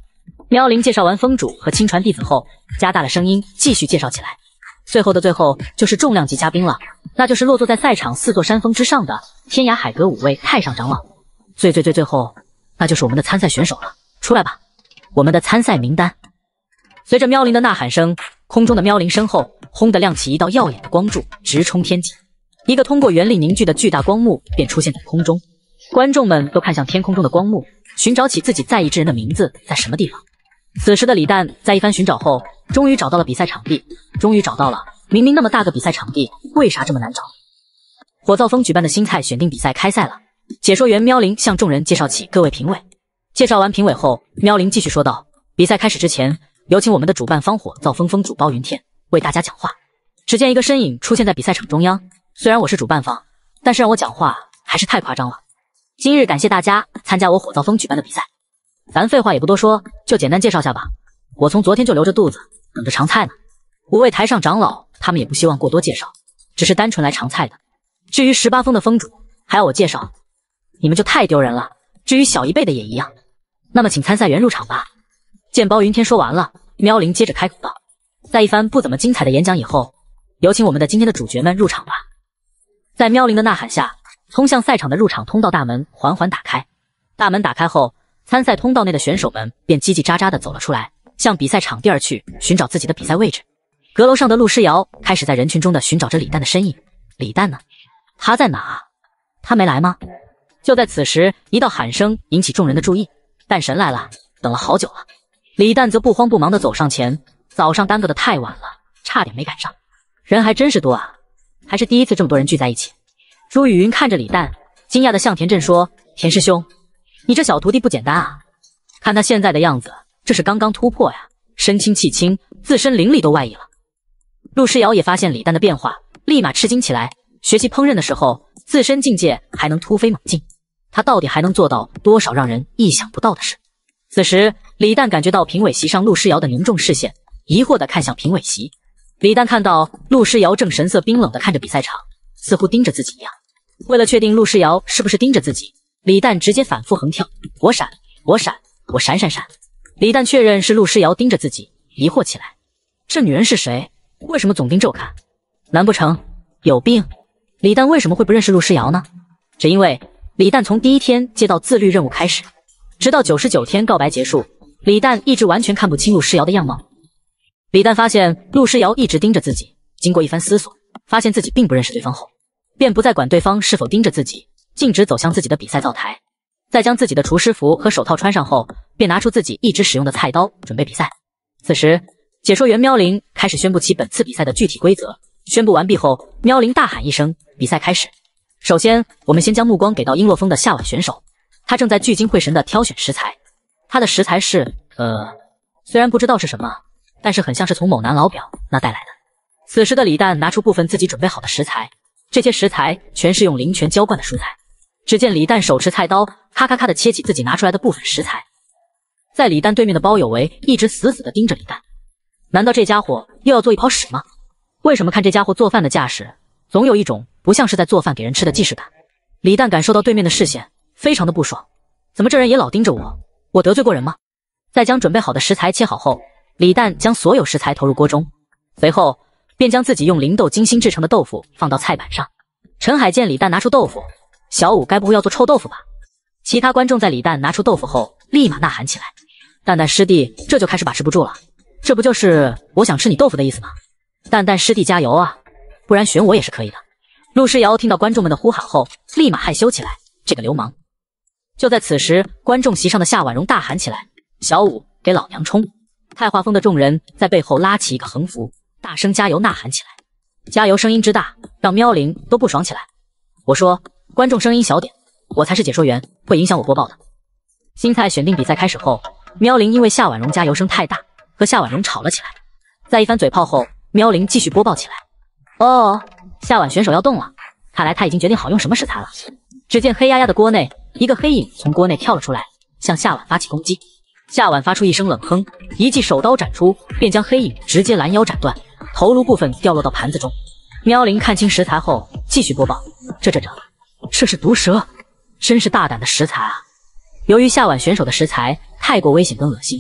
S2: 喵灵介绍完风主和亲传弟子后，加大了声音继续介绍起来。最后的最后就是重量级嘉宾了，那就是落座在赛场四座山峰之上的天涯海阁五位太上长老。最最最最后，那就是我们的参赛选手了，出来吧，我们的参赛名单。随着喵灵的呐喊声，空中的喵灵身后轰地亮起一道耀眼的光柱，直冲天际。一个通过原力凝聚的巨大光幕便出现在空中，观众们都看向天空中的光幕，寻找起自己在意之人的名字在什么地方。此时的李诞在一番寻找后，终于找到了比赛场地，终于找到了。明明那么大个比赛场地，为啥这么难找？火造峰举办的新菜选定比赛开赛了。解说员喵灵向众人介绍起各位评委。介绍完评委后，喵灵继续说道：比赛开始之前，有请我们的主办方火造峰峰主包云天为大家讲话。只见一个身影出现在比赛场中央，虽然我是主办方，但是让我讲话还是太夸张了。今日感谢大家参加我火造峰举办的比赛。咱废话也不多说，就简单介绍下吧。我从昨天就留着肚子等着尝菜呢。五位台上长老他们也不希望过多介绍，只是单纯来尝菜的。至于十八峰的峰主还要我介绍，你们就太丢人了。至于小一辈的也一样。那么请参赛员入场吧。见包云天说完了，喵灵接着开口道：在一番不怎么精彩的演讲以后，有请我们的今天的主角们入场吧。在喵灵的呐喊下，通向赛场的入场通道大门缓缓打开。大门打开后，参赛通道内的选手们便叽叽喳喳地走了出来，向比赛场地而去，寻找自己的比赛位置。阁楼上的陆诗瑶开始在人群中的寻找着李诞的身影。李诞呢？他在哪？他没来吗？就在此时，一道喊声引起众人的注意：诞神来了，等了好久了。李诞则不慌不忙地走上前，早上耽搁得太晚了，差点没赶上。人还真是多啊，还是第一次这么多人聚在一起。朱雨云看着李诞，惊讶地向田震说：田师兄，你这小徒弟不简单啊，看他现在的样子，这是刚刚突破呀，身轻气轻，自身灵力都外溢了。陆诗瑶也发现李诞的变化，立马吃惊起来。学习烹饪的时候，自身境界还能突飞猛进，他到底还能做到多少让人意想不到的事？此时，李诞感觉到评委席上陆诗瑶的凝重视线，疑惑地看向评委席。李诞看到陆诗瑶正神色冰冷地看着比赛场，似乎盯着自己一样。为了确定陆诗瑶是不是盯着自己，李诞直接反复横跳，我闪，我闪，我闪闪闪。李诞确认是陆诗瑶盯着自己，疑惑起来，这女人是谁？为什么总盯着我看？难不成有病？李诞为什么会不认识陆诗瑶呢？只因为李诞从第一天接到自律任务开始，直到九十九天告白结束，李诞一直完全看不清陆诗瑶的样貌。李诞发现陆诗瑶一直盯着自己，经过一番思索，发现自己并不认识对方后，便不再管对方是否盯着自己，径直走向自己的比赛灶台。在将自己的厨师服和手套穿上后，便拿出自己一直使用的菜刀，准备比赛。此时，解说员喵灵开始宣布起本次比赛的具体规则。宣布完毕后，喵灵大喊一声：比赛开始！首先，我们先将目光给到璎珞峰的夏晚选手，他正在聚精会神地挑选食材。他的食材是……呃，虽然不知道是什么，但是很像是从某男老表那带来的。此时的李诞拿出部分自己准备好的食材，这些食材全是用灵泉浇灌的蔬菜。只见李诞手持菜刀，咔咔咔地切起自己拿出来的部分食材。在李诞对面的包有为一直死死地盯着李诞，难道这家伙又要做一泡屎吗？为什么看这家伙做饭的架势，总有一种不像是在做饭给人吃的既视感？李诞感受到对面的视线，非常的不爽。怎么这人也老盯着我？我得罪过人吗？在将准备好的食材切好后，李诞将所有食材投入锅中，随后便将自己用灵豆精心制成的豆腐放到菜板上。陈海见李诞拿出豆腐，小五该不会要做臭豆腐吧？其他观众在李诞拿出豆腐后，立马呐喊起来：蛋蛋师弟这就开始把持不住了，这不就是我想吃你豆腐的意思吗？蛋蛋师弟加油啊，不然选我也是可以的。陆诗瑶听到观众们的呼喊后，立马害羞起来，这个流氓。就在此时，观众席上的夏婉容大喊起来：小五，给老娘冲！太华峰的众人在背后拉起一个横幅，大声加油呐喊起来。加油声音之大，让喵灵都不爽起来。我说，观众声音小点，我才是解说员，会影响我播报的。新菜选定比赛开始后，喵灵因为夏婉容加油声太大，和夏婉容吵了起来。在一番嘴炮后，喵灵继续播报起来。哦，夏晚选手要动了，看来他已经决定好用什么食材了。只见黑压压的锅内，一个黑影从锅内跳了出来，向夏晚发起攻击。夏晚发出一声冷哼，一记手刀斩出，便将黑影直接拦腰斩断，头颅部分掉落到盘子中。喵灵看清食材后，继续播报：这这这，这是毒蛇，真是大胆的食材啊！由于夏晚选手的食材太过危险跟恶心，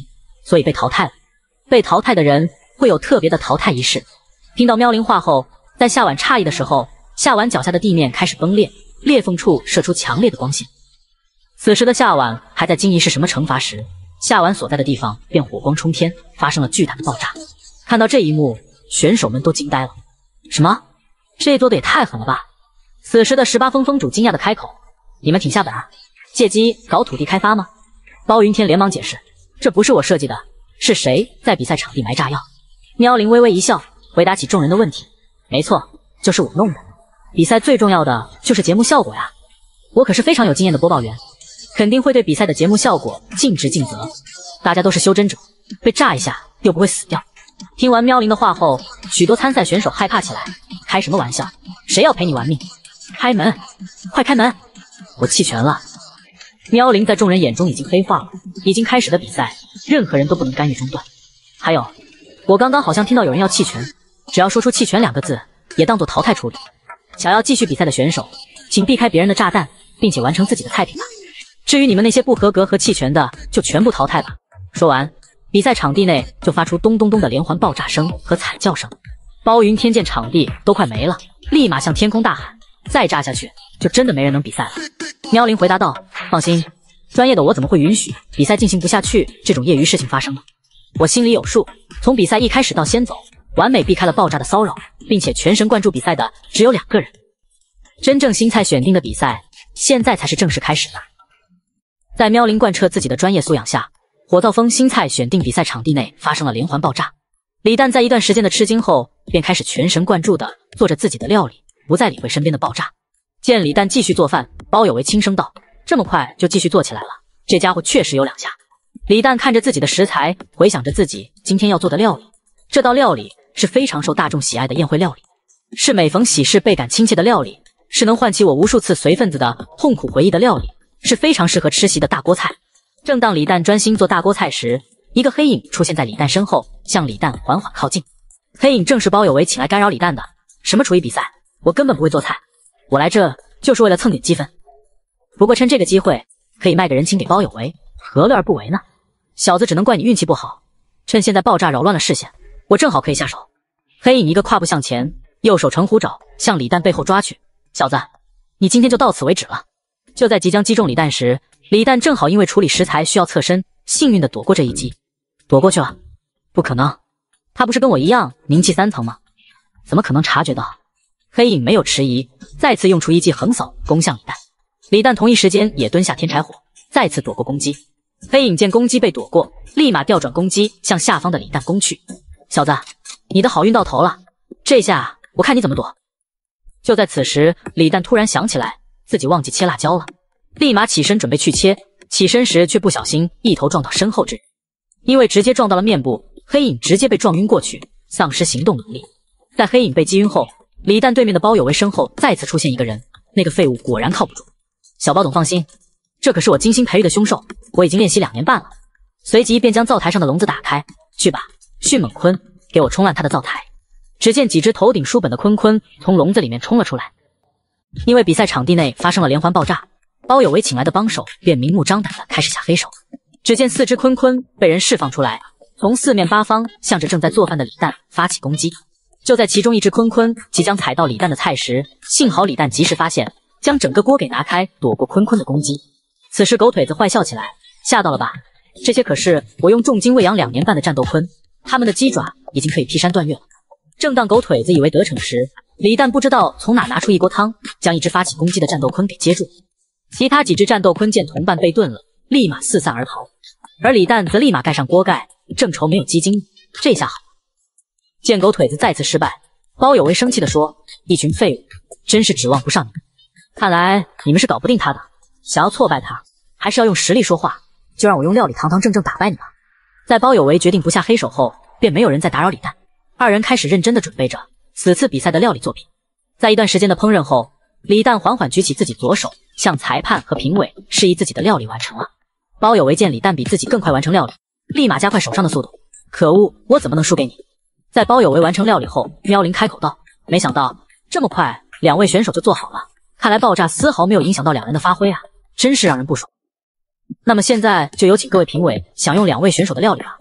S2: 所以被淘汰了。被淘汰的人会有特别的淘汰仪式。听到喵铃话后，在夏婉诧异的时候，夏婉脚下的地面开始崩裂，裂缝处射出强烈的光线。此时的夏婉还在惊疑是什么惩罚时，夏婉所在的地方便火光冲天，发生了巨大的爆炸。看到这一幕，选手们都惊呆了。什么？这做的也太狠了吧！此时的十八峰峰主惊讶的开口：“你们挺下本啊？借机搞土地开发吗？”包云天连忙解释：“这不是我设计的，是谁在比赛场地埋炸药？”喵铃微微一笑，回答起众人的问题：“没错，就是我弄的。比赛最重要的就是节目效果呀，我可是非常有经验的播报员，肯定会对比赛的节目效果尽职尽责。大家都是修真者，被炸一下又不会死掉。”听完喵铃的话后，许多参赛选手害怕起来。开什么玩笑？谁要陪你玩命？开门，快开门！我弃权了。喵铃在众人眼中已经黑化了，已经开始的比赛，任何人都不能干预中断。还有，我刚刚好像听到有人要弃权，只要说出弃权两个字，也当作淘汰处理。想要继续比赛的选手，请避开别人的炸弹，并且完成自己的菜品吧。至于你们那些不合格和弃权的，就全部淘汰吧。说完，比赛场地内就发出咚咚咚的连环爆炸声和惨叫声。包云天见场地都快没了，立马向天空大喊：“再炸下去，就真的没人能比赛了。”喵铃回答道：“放心，专业的我怎么会允许比赛进行不下去这种业余事情发生呢？我心里有数，从比赛一开始到先走，完美避开了爆炸的骚扰，并且全神贯注比赛的只有两个人。真正新菜选定的比赛，现在才是正式开始的。”在喵铃贯彻自己的专业素养下，火造风新菜选定比赛场地内发生了连环爆炸。李诞在一段时间的吃惊后，便开始全神贯注地做着自己的料理，不再理会身边的爆炸。见李诞继续做饭，包有为轻声道：“这么快就继续做起来了，这家伙确实有两下。”李诞看着自己的食材，回想着自己今天要做的料理。这道料理是非常受大众喜爱的宴会料理，是每逢喜事倍感亲切的料理，是能唤起我无数次随份子的痛苦回忆的料理，是非常适合吃席的大锅菜。正当李诞专心做大锅菜时，一个黑影出现在李诞身后，向李诞缓缓靠近。黑影正是包有为请来干扰李诞的。什么厨艺比赛？我根本不会做菜，我来这就是为了蹭点积分。不过趁这个机会，可以卖个人情给包有为，何乐而不为呢？小子，只能怪你运气不好。趁现在爆炸扰乱了视线，我正好可以下手。黑影一个跨步向前，右手成虎爪向李诞背后抓去。小子，你今天就到此为止了。就在即将击中李诞时，李诞正好因为处理食材需要侧身，幸运地躲过这一击。躲过去了？不可能，他不是跟我一样凝气三层吗？怎么可能察觉到？黑影没有迟疑，再次用出一记横扫攻向李诞。李诞同一时间也蹲下添柴火，再次躲过攻击。黑影见攻击被躲过，立马调转攻击向下方的李诞攻去。小子，你的好运到头了，这下我看你怎么躲。就在此时，李诞突然想起来自己忘记切辣椒了，立马起身准备去切，起身时却不小心一头撞到身后之人。因为直接撞到了面部，黑影直接被撞晕过去，丧失行动能力。在黑影被击晕后，李诞对面的包有为身后再次出现一个人，那个废物果然靠不住。小包总放心，这可是我精心培育的凶兽，我已经练习两年半了。随即便将灶台上的笼子打开，去吧，迅猛鲲，给我冲烂他的灶台。只见几只头顶书本的鲲鲲从笼子里面冲了出来。因为比赛场地内发生了连环爆炸，包有为请来的帮手便明目张胆地开始下黑手。只见四只鲲鲲被人释放出来，从四面八方向着正在做饭的李诞发起攻击。就在其中一只鲲鲲即将踩到李诞的菜时，幸好李诞及时发现，将整个锅给拿开，躲过鲲鲲的攻击。此时狗腿子坏笑起来：“吓到了吧？这些可是我用重金喂养两年半的战斗鲲，它们的鸡爪已经可以劈山断岳了。”正当狗腿子以为得逞时，李诞不知道从哪拿出一锅汤，将一只发起攻击的战斗鲲给接住。其他几只战斗鲲见同伴被炖了，立马四散而逃。而李诞则立马盖上锅盖，正愁没有鸡精，这下好了。见狗腿子再次失败，包有为生气地说：“一群废物，真是指望不上你们。看来你们是搞不定他的，想要挫败他，还是要用实力说话。就让我用料理堂堂正正打败你吧。”在包有为决定不下黑手后，便没有人再打扰李诞，二人开始认真地准备着此次比赛的料理作品。在一段时间的烹饪后，李诞缓缓举起自己左手，向裁判和评委示意自己的料理完成了。包有为见李诞比自己更快完成料理，立马加快手上的速度。可恶，我怎么能输给你？在包有为完成料理后，喵铃开口道：“没想到这么快，两位选手就做好了。看来爆炸丝毫没有影响到两人的发挥啊，真是让人不爽。那么现在就有请各位评委享用两位选手的料理吧。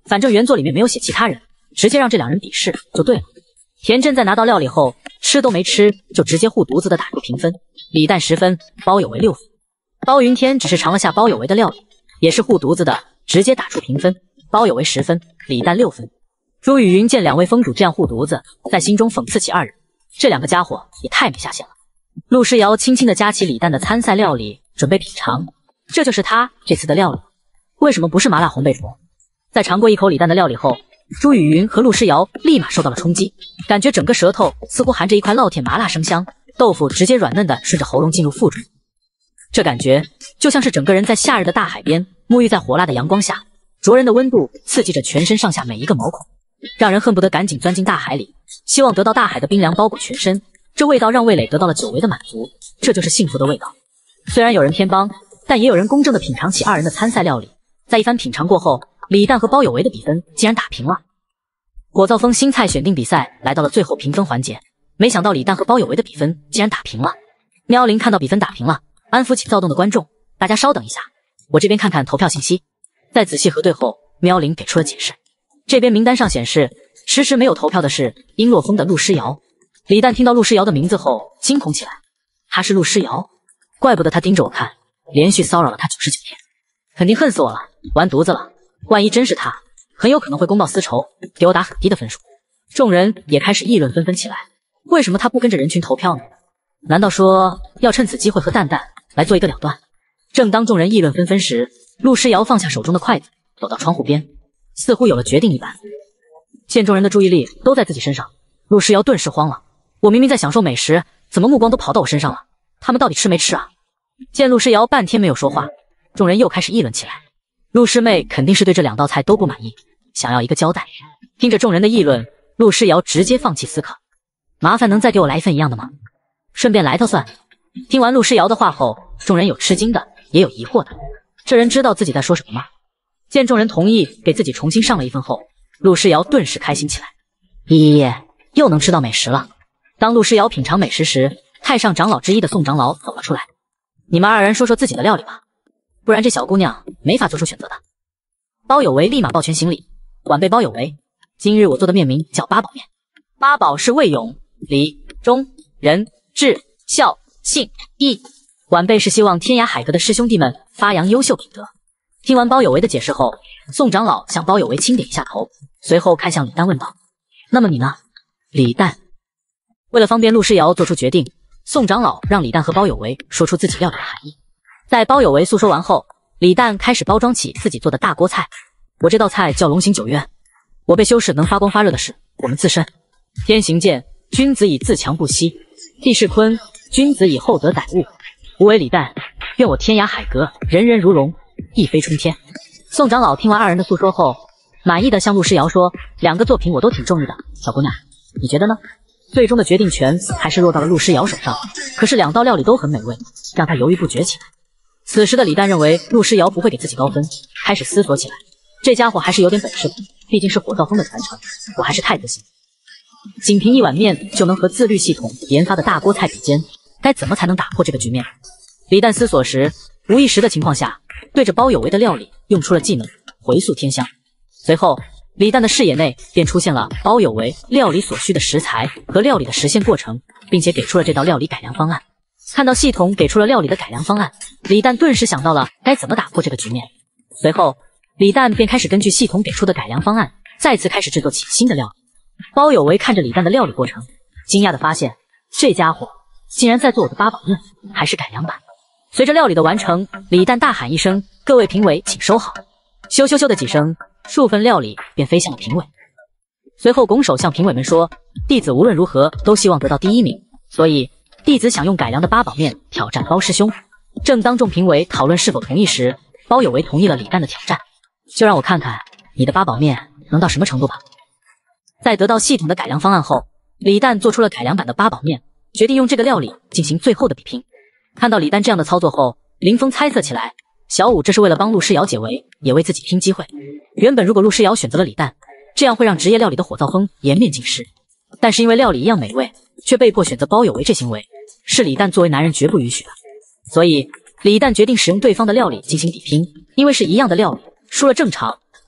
S2: 反正原作里面没有写其他人，直接让这两人比试就对了。田震在拿到料理后，吃都没吃就直接护犊子的打出评分，李诞十分，包有为六分。包云天只是尝了下包有为的料理，也是护犊子的，直接打出评分，包有为十分，李诞六分。朱雨云见两位封主这样护犊子，在心中讽刺起二人，这两个家伙也太没下限了。陆诗瑶轻轻地夹起李诞的参赛料理，准备品尝，这就是他这次的料理。为什么不是麻辣红贝虫？在尝过一口李诞的料理后，朱雨云和陆诗瑶立马受到了冲击，感觉整个舌头似乎含着一块烙铁麻辣生香，豆腐直接软嫩的顺着喉咙进入腹中。这感觉就像是整个人在夏日的大海边，沐浴在火辣的阳光下，灼人的温度刺激着全身上下每一个毛孔，让人恨不得赶紧钻进大海里，希望得到大海的冰凉包裹全身。这味道让味蕾得到了久违的满足，这就是幸福的味道。虽然有人偏帮，但也有人公正的品尝起二人的参赛料理。在一番品尝过后，李诞和包有为的比分竟然打平了。火灶风新菜选定比赛来到了最后评分环节，没想到李诞和包有为的比分竟然打平了。喵灵看到比分打平了，安抚起躁动的观众，大家稍等一下，我这边看看投票信息。在仔细核对后，喵灵给出了解释。这边名单上显示，迟迟没有投票的是璎珞峰的陆诗瑶。李诞听到陆诗瑶的名字后惊恐起来，他是陆诗瑶，怪不得他盯着我看，连续骚扰了他九十九天，肯定恨死我了，完犊子了。万一真是他，很有可能会公报私仇，给我打很低的分数。众人也开始议论纷纷起来，为什么他不跟着人群投票呢？难道说要趁此机会和蛋蛋来做一个了断？正当众人议论纷纷时，陆诗瑶放下手中的筷子，走到窗户边，似乎有了决定一般。见众人的注意力都在自己身上，陆诗瑶顿时慌了，我明明在享受美食，怎么目光都跑到我身上了？他们到底吃没吃啊？见陆诗瑶半天没有说话，众人又开始议论起来。陆师妹肯定是对这两道菜都不满意，想要一个交代。听着众人的议论，陆诗瑶直接放弃思考，麻烦能再给我来一份一样的吗？顺便来套蒜。听完陆诗瑶的话后，众人有吃惊的，也有疑惑的。这人知道自己在说什么吗？见众人同意给自己重新上了一份后，陆诗瑶顿时开心起来。咦，又能吃到美食了。当陆诗瑶品尝美食时，太上长老之一的宋长老走了出来。你们二人说说自己的料理吧，不然这小姑娘没法做出选择的。包有为立马抱拳行礼，晚辈包有为，今日我做的面名叫八宝面。八宝是魏勇、礼、忠、仁、智、孝、信、义。晚辈是希望天涯海阁的师兄弟们发扬优秀品德。听完包有为的解释后，宋长老向包有为轻点一下头，随后看向李诞问道：那么你呢？李诞。为了方便陆诗瑶做出决定，宋长老让李诞和包有为说出自己料理的含义。在包有为诉说完后，李诞开始包装起自己做的大锅菜。我这道菜叫龙行九渊，我被修饰能发光发热的是我们自身。天行健，君子以自强不息；地势坤，君子以厚德载物。吾为李诞，愿我天涯海阁人人如龙，一飞冲天。宋长老听完二人的诉说后，满意的向陆诗瑶说：两个作品我都挺中意的，小姑娘，你觉得呢？最终的决定权还是落到了陆诗瑶手上，可是两道料理都很美味，让她犹豫不决起来。此时的李诞认为陆诗瑶不会给自己高分，开始思索起来。这家伙还是有点本事的，毕竟是火灶风的传承，我还是太自信。仅凭一碗面就能和自律系统研发的大锅菜比肩，该怎么才能打破这个局面？李诞思索时，无意识的情况下，对着包有为的料理用出了技能回溯天香。随后，李诞的视野内便出现了包有为料理所需的食材和料理的实现过程，并且给出了这道料理改良方案。看到系统给出了料理的改良方案，李诞顿时想到了该怎么打破这个局面。随后，李诞便开始根据系统给出的改良方案，再次开始制作起新的料理。包有为看着李诞的料理过程，惊讶地发现这家伙竟然在做我的八宝面，还是改良版。随着料理的完成，李诞大喊一声：各位评委请收好。咻咻咻的几声，数份料理便飞向了评委。随后拱手向评委们说：弟子无论如何都希望得到第一名，所以弟子想用改良的八宝面挑战包师兄。正当众评委讨论是否同意时，包有为同意了李诞的挑战。就让我看看你的八宝面能到什么程度吧。在得到系统的改良方案后，李诞做出了改良版的八宝面，决定用这个料理进行最后的比拼。看到李诞这样的操作后，林峰猜测起来，小五这是为了帮陆诗瑶解围，也为自己拼机会。原本如果陆诗瑶选择了李诞，这样会让职业料理的火灶风颜面尽失，但是因为料理一样美味，却被迫选择包有为，这行为是李诞作为男人绝不允许的。所以李诞决定使用对方的料理进行比拼，因为是一样的料理，输了正常，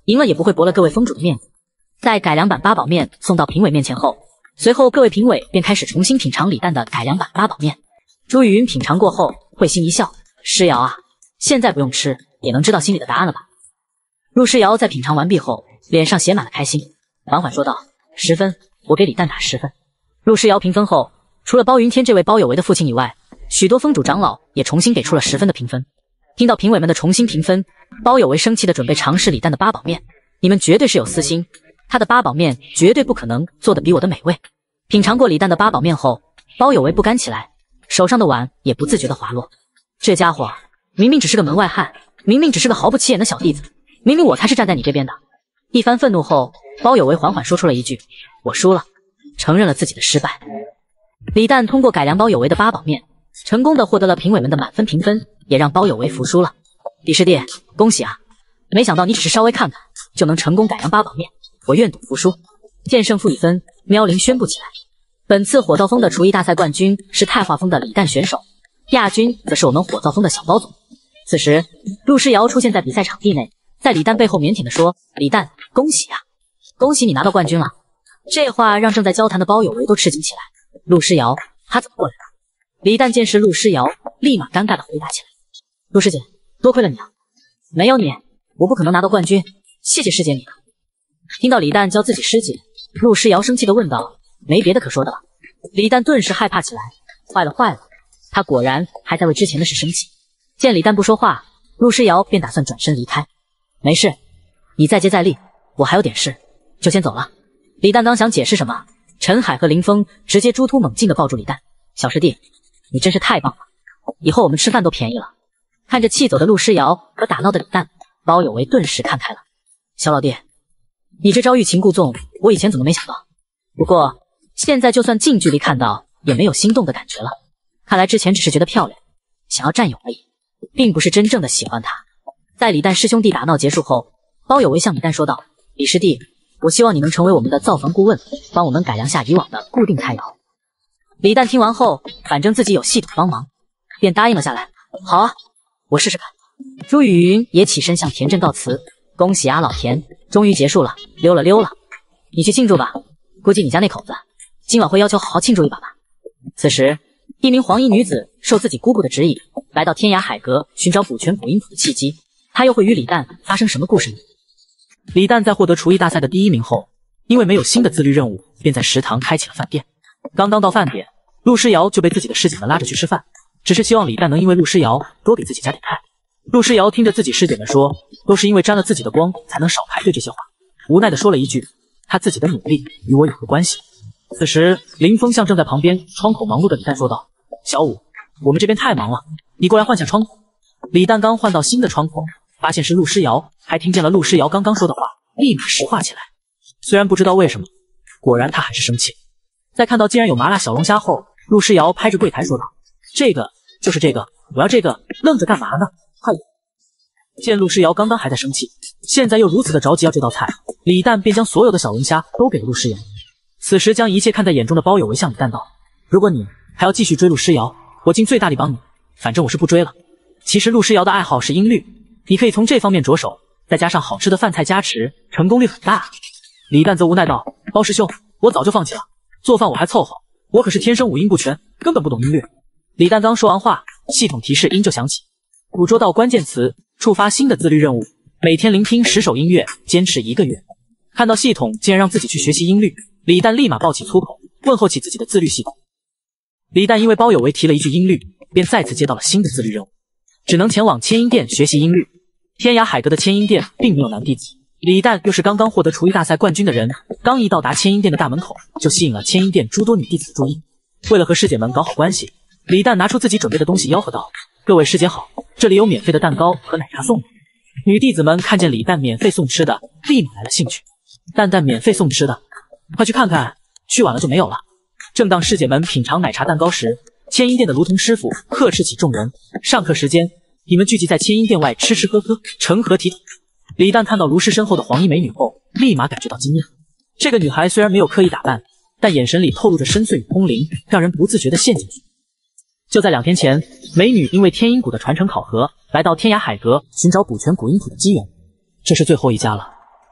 S2: 赢了也不会驳了各位封主的面子。在改良版八宝面送到评委面前后，随后各位评委便开始重新品尝李诞的改良版八宝面。朱雨云品尝过后会心一笑，诗瑶啊，现在不用吃也能知道心里的答案了吧？陆诗瑶在品尝完毕后，脸上写满了开心，缓缓说道：十分，我给李诞打十分。陆诗瑶评分后，除了包云天这位包有为的父亲以外，许多封主长老也重新给出了十分的评分。听到评委们的重新评分，包有为生气的准备尝试李诞的八宝面。你们绝对是有私心，他的八宝面绝对不可能做得比我的美味。品尝过李诞的八宝面后，包有为不甘起来，手上的碗也不自觉地滑落。这家伙明明只是个门外汉，明明只是个毫不起眼的小弟子，明明我才是站在你这边的。一番愤怒后，包有为缓缓说出了一句：我输了，承认了自己的失败。李诞通过改良包有为的八宝面，成功的获得了评委们的满分评分，也让包有为服输了。李师弟，恭喜啊！没想到你只是稍微看看就能成功改良八宝面，我愿赌服输。见胜负已分，喵铃宣布起来。本次火灶风的厨艺大赛冠军是太化风的李诞选手，亚军则是我们火灶风的小包总。此时，陆诗瑶出现在比赛场地内，在李诞背后腼腆地说：李诞，恭喜啊，恭喜你拿到冠军了。这话让正在交谈的包有为都吃惊起来。陆诗瑶，他怎么过来了？李诞见是陆诗瑶，立马尴尬地回答起来：陆师姐，多亏了你啊，没有你我不可能拿到冠军，谢谢师姐你。听到李诞叫自己师姐，陆诗瑶生气地问道：没别的可说的了？李诞顿时害怕起来，坏了坏了，他果然还在为之前的事生气。见李诞不说话，陆诗瑶便打算转身离开。没事，你再接再厉，我还有点事，就先走了。李诞刚想解释什么，陈海和林峰直接猪突猛进地抱住李诞：小师弟，你真是太棒了，以后我们吃饭都便宜了。看着气走的陆诗瑶和打闹的李诞，包有为顿时看开了。小老弟，你这招欲擒故纵，我以前怎么没想到？不过现在就算近距离看到，也没有心动的感觉了。看来之前只是觉得漂亮，想要占有而已，并不是真正的喜欢她。在李诞师兄弟打闹结束后，包有为向李诞说道：李师弟，我希望你能成为我们的造房顾问，帮我们改良下以往的固定菜肴。李诞听完后，反正自己有系统帮忙，便答应了下来。好啊，我试试看。朱雨云也起身向田震告辞：恭喜啊老田，终于结束了，溜了溜了，你去庆祝吧，估计你家那口子今晚会要求好好庆祝一把吧。此时，一名黄衣女子受自己姑姑的指引，来到天涯海阁寻找补全补阴谱的契机，她又会与李诞发生什么故事呢？
S1: 李诞在获得厨艺大赛的第一名后，因为没有新的自律任务，便在食堂开启了饭店。刚刚到饭点，陆诗瑶就被自己的师姐们拉着去吃饭，只是希望李诞能因为陆诗瑶多给自己加点菜。陆诗瑶听着自己师姐们说，都是因为沾了自己的光才能少排队这些话，无奈地说了一句：他自己的努力与我有何关系？此时，林峰向正在旁边窗口忙碌的李诞说道：小五，我们这边太忙了，你过来换下窗口。李诞刚换到新的窗口，发现是陆诗瑶，还听见了陆诗瑶刚刚说的话，立马石化起来。虽然不知道为什么，果然他还是生气。在看到竟然有麻辣小龙虾后，陆诗瑶拍着柜台说道：这个就是这个，我要这个，愣着干嘛呢？快点！见陆诗瑶刚刚还在生气，现在又如此的着急要这道菜，李诞便将所有的小龙虾都给了陆诗瑶。此时将一切看在眼中的包有为向李诞道：如果你还要继续追陆诗瑶，我尽最大力帮你，反正我是不追了。其实陆诗瑶的爱好是音律，你可以从这方面着手，再加上好吃的饭菜加持，成功率很大。李诞则无奈道：包师兄，我早就放弃了，做饭我还凑合，我可是天生五音不全，根本不懂音律。李诞刚说完话，系统提示音就响起，捕捉到关键词，触发新的自律任务，每天聆听十首音乐，坚持一个月。看到系统竟然让自己去学习音律，李诞立马爆起粗口，问候起自己的自律系统。李诞因为包有为提了一句音律，便再次接到了新的自律任务，只能前往千音殿学习音律。天涯海阁的千音殿并没有男弟子，李诞又是刚刚获得厨艺大赛冠军的人，刚一到达千音殿的大门口，就吸引了千音殿诸多女弟子的注意。为了和师姐们搞好关系，李诞拿出自己准备的东西吆喝道：各位师姐好，这里有免费的蛋糕和奶茶送你。女弟子们看见李诞免费送吃的，立马来了兴趣。蛋蛋免费送吃的，快去看看，去晚了就没有了。正当师姐们品尝奶茶蛋糕时，千音殿的卢童师傅呵斥起众人：上课时间，你们聚集在千音殿外吃吃喝喝，成何体统？李诞看到卢氏身后的黄衣美女后，立马感觉到惊讶。这个女孩虽然没有刻意打扮，但眼神里透露着深邃与空灵，让人不自觉地陷进去。就在两天前，美女因为天音谷的传承考核，来到天涯海阁寻找补全古音谱的机缘。这是最后一家了，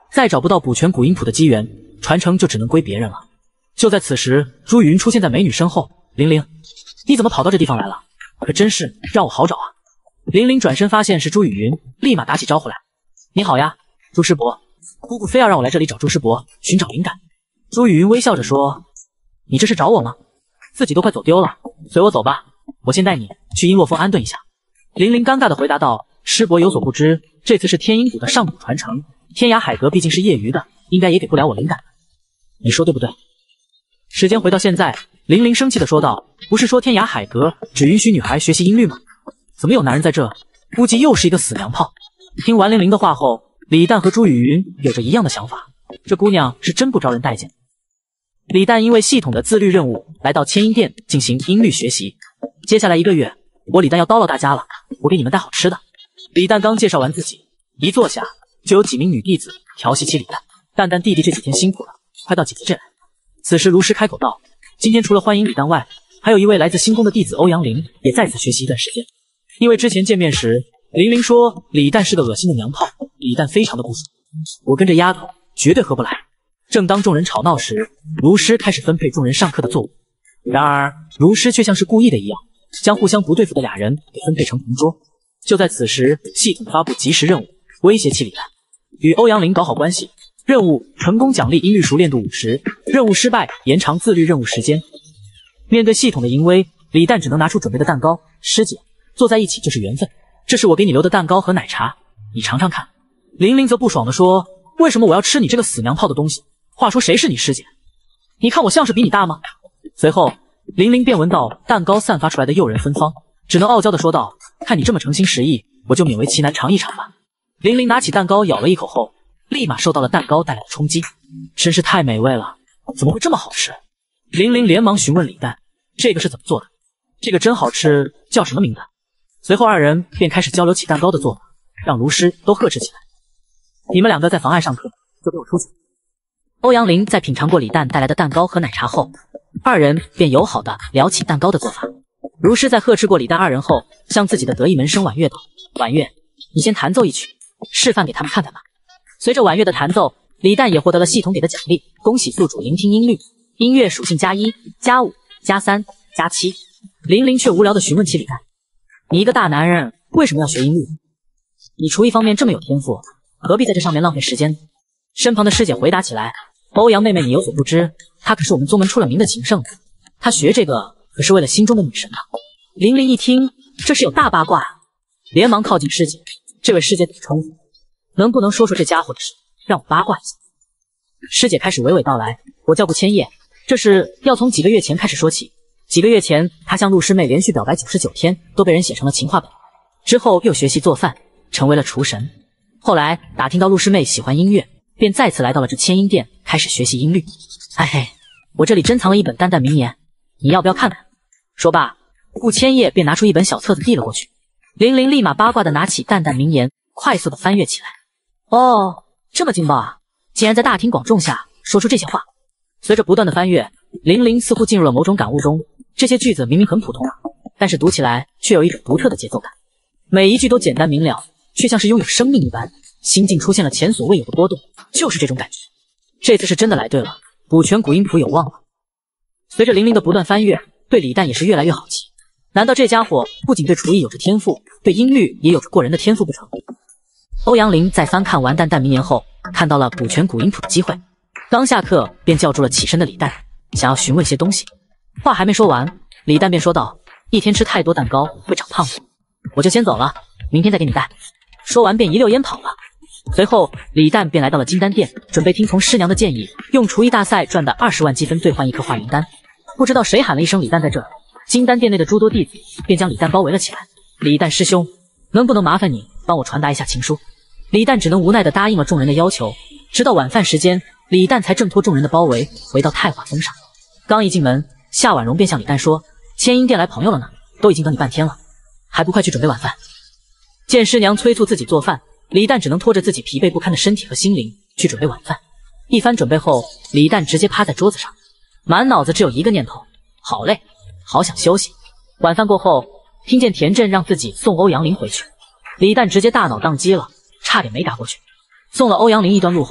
S1: 再找不到补全古音谱的机缘，传承就只能归别人了。就在此时，朱雨云出现在美女身后。玲玲，你怎么跑到这地方来了？可真是让我好找啊！玲玲转身发现是朱雨云，立马打起招呼来。你好呀，朱师伯，姑姑非要让我来这里找朱师伯寻找灵感。朱雨云微笑着说：你这是找我吗？自己都快走丢了，随我走吧，我先带你去璎珞峰安顿一下。玲玲尴尬地回答道：师伯有所不知，这次是天鹰谷的上古传承，天涯海阁毕竟是业余的，应该也给不了我灵感。你说对不对？时间回到现在，玲玲生气地说道：不是说天涯海阁只允许女孩学习音律吗？怎么有男人在这？估计又是一个死娘炮。听完玲玲的话后，李诞和朱雨云有着一样的想法，这姑娘是真不招人待见。李诞因为系统的自律任务来到千音殿进行音律学习，接下来一个月，我李诞要叨唠大家了，我给你们带好吃的。李诞刚介绍完自己，一坐下就有几名女弟子调戏起李诞。蛋蛋弟弟这几天辛苦了，快到姐姐这来。此时卢师开口道：今天除了欢迎李诞外，还有一位来自星宫的弟子欧阳林也在此学习一段时间。因为之前见面时玲玲说李诞是个恶心的娘炮，李诞非常的不爽，我跟这丫头绝对合不来。正当众人吵闹时，卢师开始分配众人上课的作物，然而卢师却像是故意的一样，将互相不对付的俩人给分配成同桌。就在此时，系统发布即时任务，威胁起李诞与欧阳林搞好关系，任务成功奖励音律熟练度五十，任务失败延长自律任务时间。面对系统的淫威，李诞只能拿出准备的蛋糕。师姐，坐在一起就是缘分，这是我给你留的蛋糕和奶茶，你尝尝看。玲玲则不爽地说：为什么我要吃你这个死娘炮的东西？话说谁是你师姐？你看我像是比你大吗？随后玲玲便闻到蛋糕散发出来的诱人芬芳，只能傲娇地说道：看你这么诚心实意，我就勉为其难尝一尝吧。玲玲拿起蛋糕咬了一口后，立马受到了蛋糕带来的冲击，真是太美味了，怎么会这么好吃？玲玲连忙询问李诞：这个是怎么做的？这个真好吃，叫什么名字？随后二人便开始交流起蛋糕的做法，让卢师都呵斥起来：你们两个在妨碍上课，就给我出去！欧阳林在品尝过李诞带来的蛋糕和奶茶后，二人便友好的聊起蛋糕的做法。卢师在呵斥过李诞二人后，向自己的得意门生婉月道：婉月，你先弹奏一曲，示范给他们看看吧。随着婉月的弹奏，李诞也获得了系统给的奖励，恭喜宿主聆听音律，音乐属性加一、加五、加三、加七。玲玲却无聊的询问起李诞：你一个大男人为什么要学音律？你厨艺方面这么有天赋，何必在这上面浪费时间？身旁的师姐回答起来：欧阳妹妹，你有所不知，她可是我们宗门出了名的情圣，她学这个可是为了心中的女神啊。玲玲一听，这是有大八卦啊，连忙靠近师姐：这位师姐怎么称呼？能不能说说这家伙的事，让我八卦一下？师姐开始娓娓道来：我叫顾千叶，这是要从几个月前开始说起。几个月前，她向陆师妹连续表白九十九天，都被人写成了情话本。之后又学习做饭，成为了厨神。后来打听到陆师妹喜欢音乐，便再次来到了这千音殿，开始学习音律。哎嘿，我这里珍藏了一本淡淡名言，你要不要看看？说罢，顾千叶便拿出一本小册子递了过去。玲玲立马八卦的拿起淡淡名言，快速的翻阅起来。哦，这么劲爆啊！竟然在大庭广众下说出这些话。随着不断的翻阅，玲玲似乎进入了某种感悟中。这些句子明明很普通啊，但是读起来却有一种独特的节奏感，每一句都简单明了，却像是拥有生命一般，心境出现了前所未有的波动，就是这种感觉。这次是真的来对了，补全古音谱有望了。随着玲玲的不断翻阅，对李诞也是越来越好奇，难道这家伙不仅对厨艺有着天赋，对音律也有着过人的天赋不成？欧阳林在翻看完淡淡名言后，看到了补全古音谱的机会，刚下课便叫住了起身的李诞，想要询问些东西。话还没说完，李诞便说道：一天吃太多蛋糕会长胖子，我就先走了，明天再给你带。说完便一溜烟跑了。随后李诞便来到了金丹殿，准备听从师娘的建议，用厨艺大赛赚的二十万积分兑换一颗化云丹。不知道谁喊了一声李诞在这，金丹殿内的诸多弟子便将李诞包围了起来。李诞师兄，能不能麻烦你帮我传达一下情书？李诞只能无奈地答应了众人的要求。直到晚饭时间，李诞才挣脱众人的包围，回到太华峰上。刚一进门，夏婉容便向李诞说：千音殿来朋友了呢，都已经等你半天了，还不快去准备晚饭？见师娘催促自己做饭，李诞只能拖着自己疲惫不堪的身体和心灵去准备晚饭。一番准备后，李诞直接趴在桌子上，满脑子只有一个念头：好累，好想休息。晚饭过后，听见田震让自己送欧阳林回去，李诞直接大脑宕机了，差点没打过去。送了欧阳林一段路后，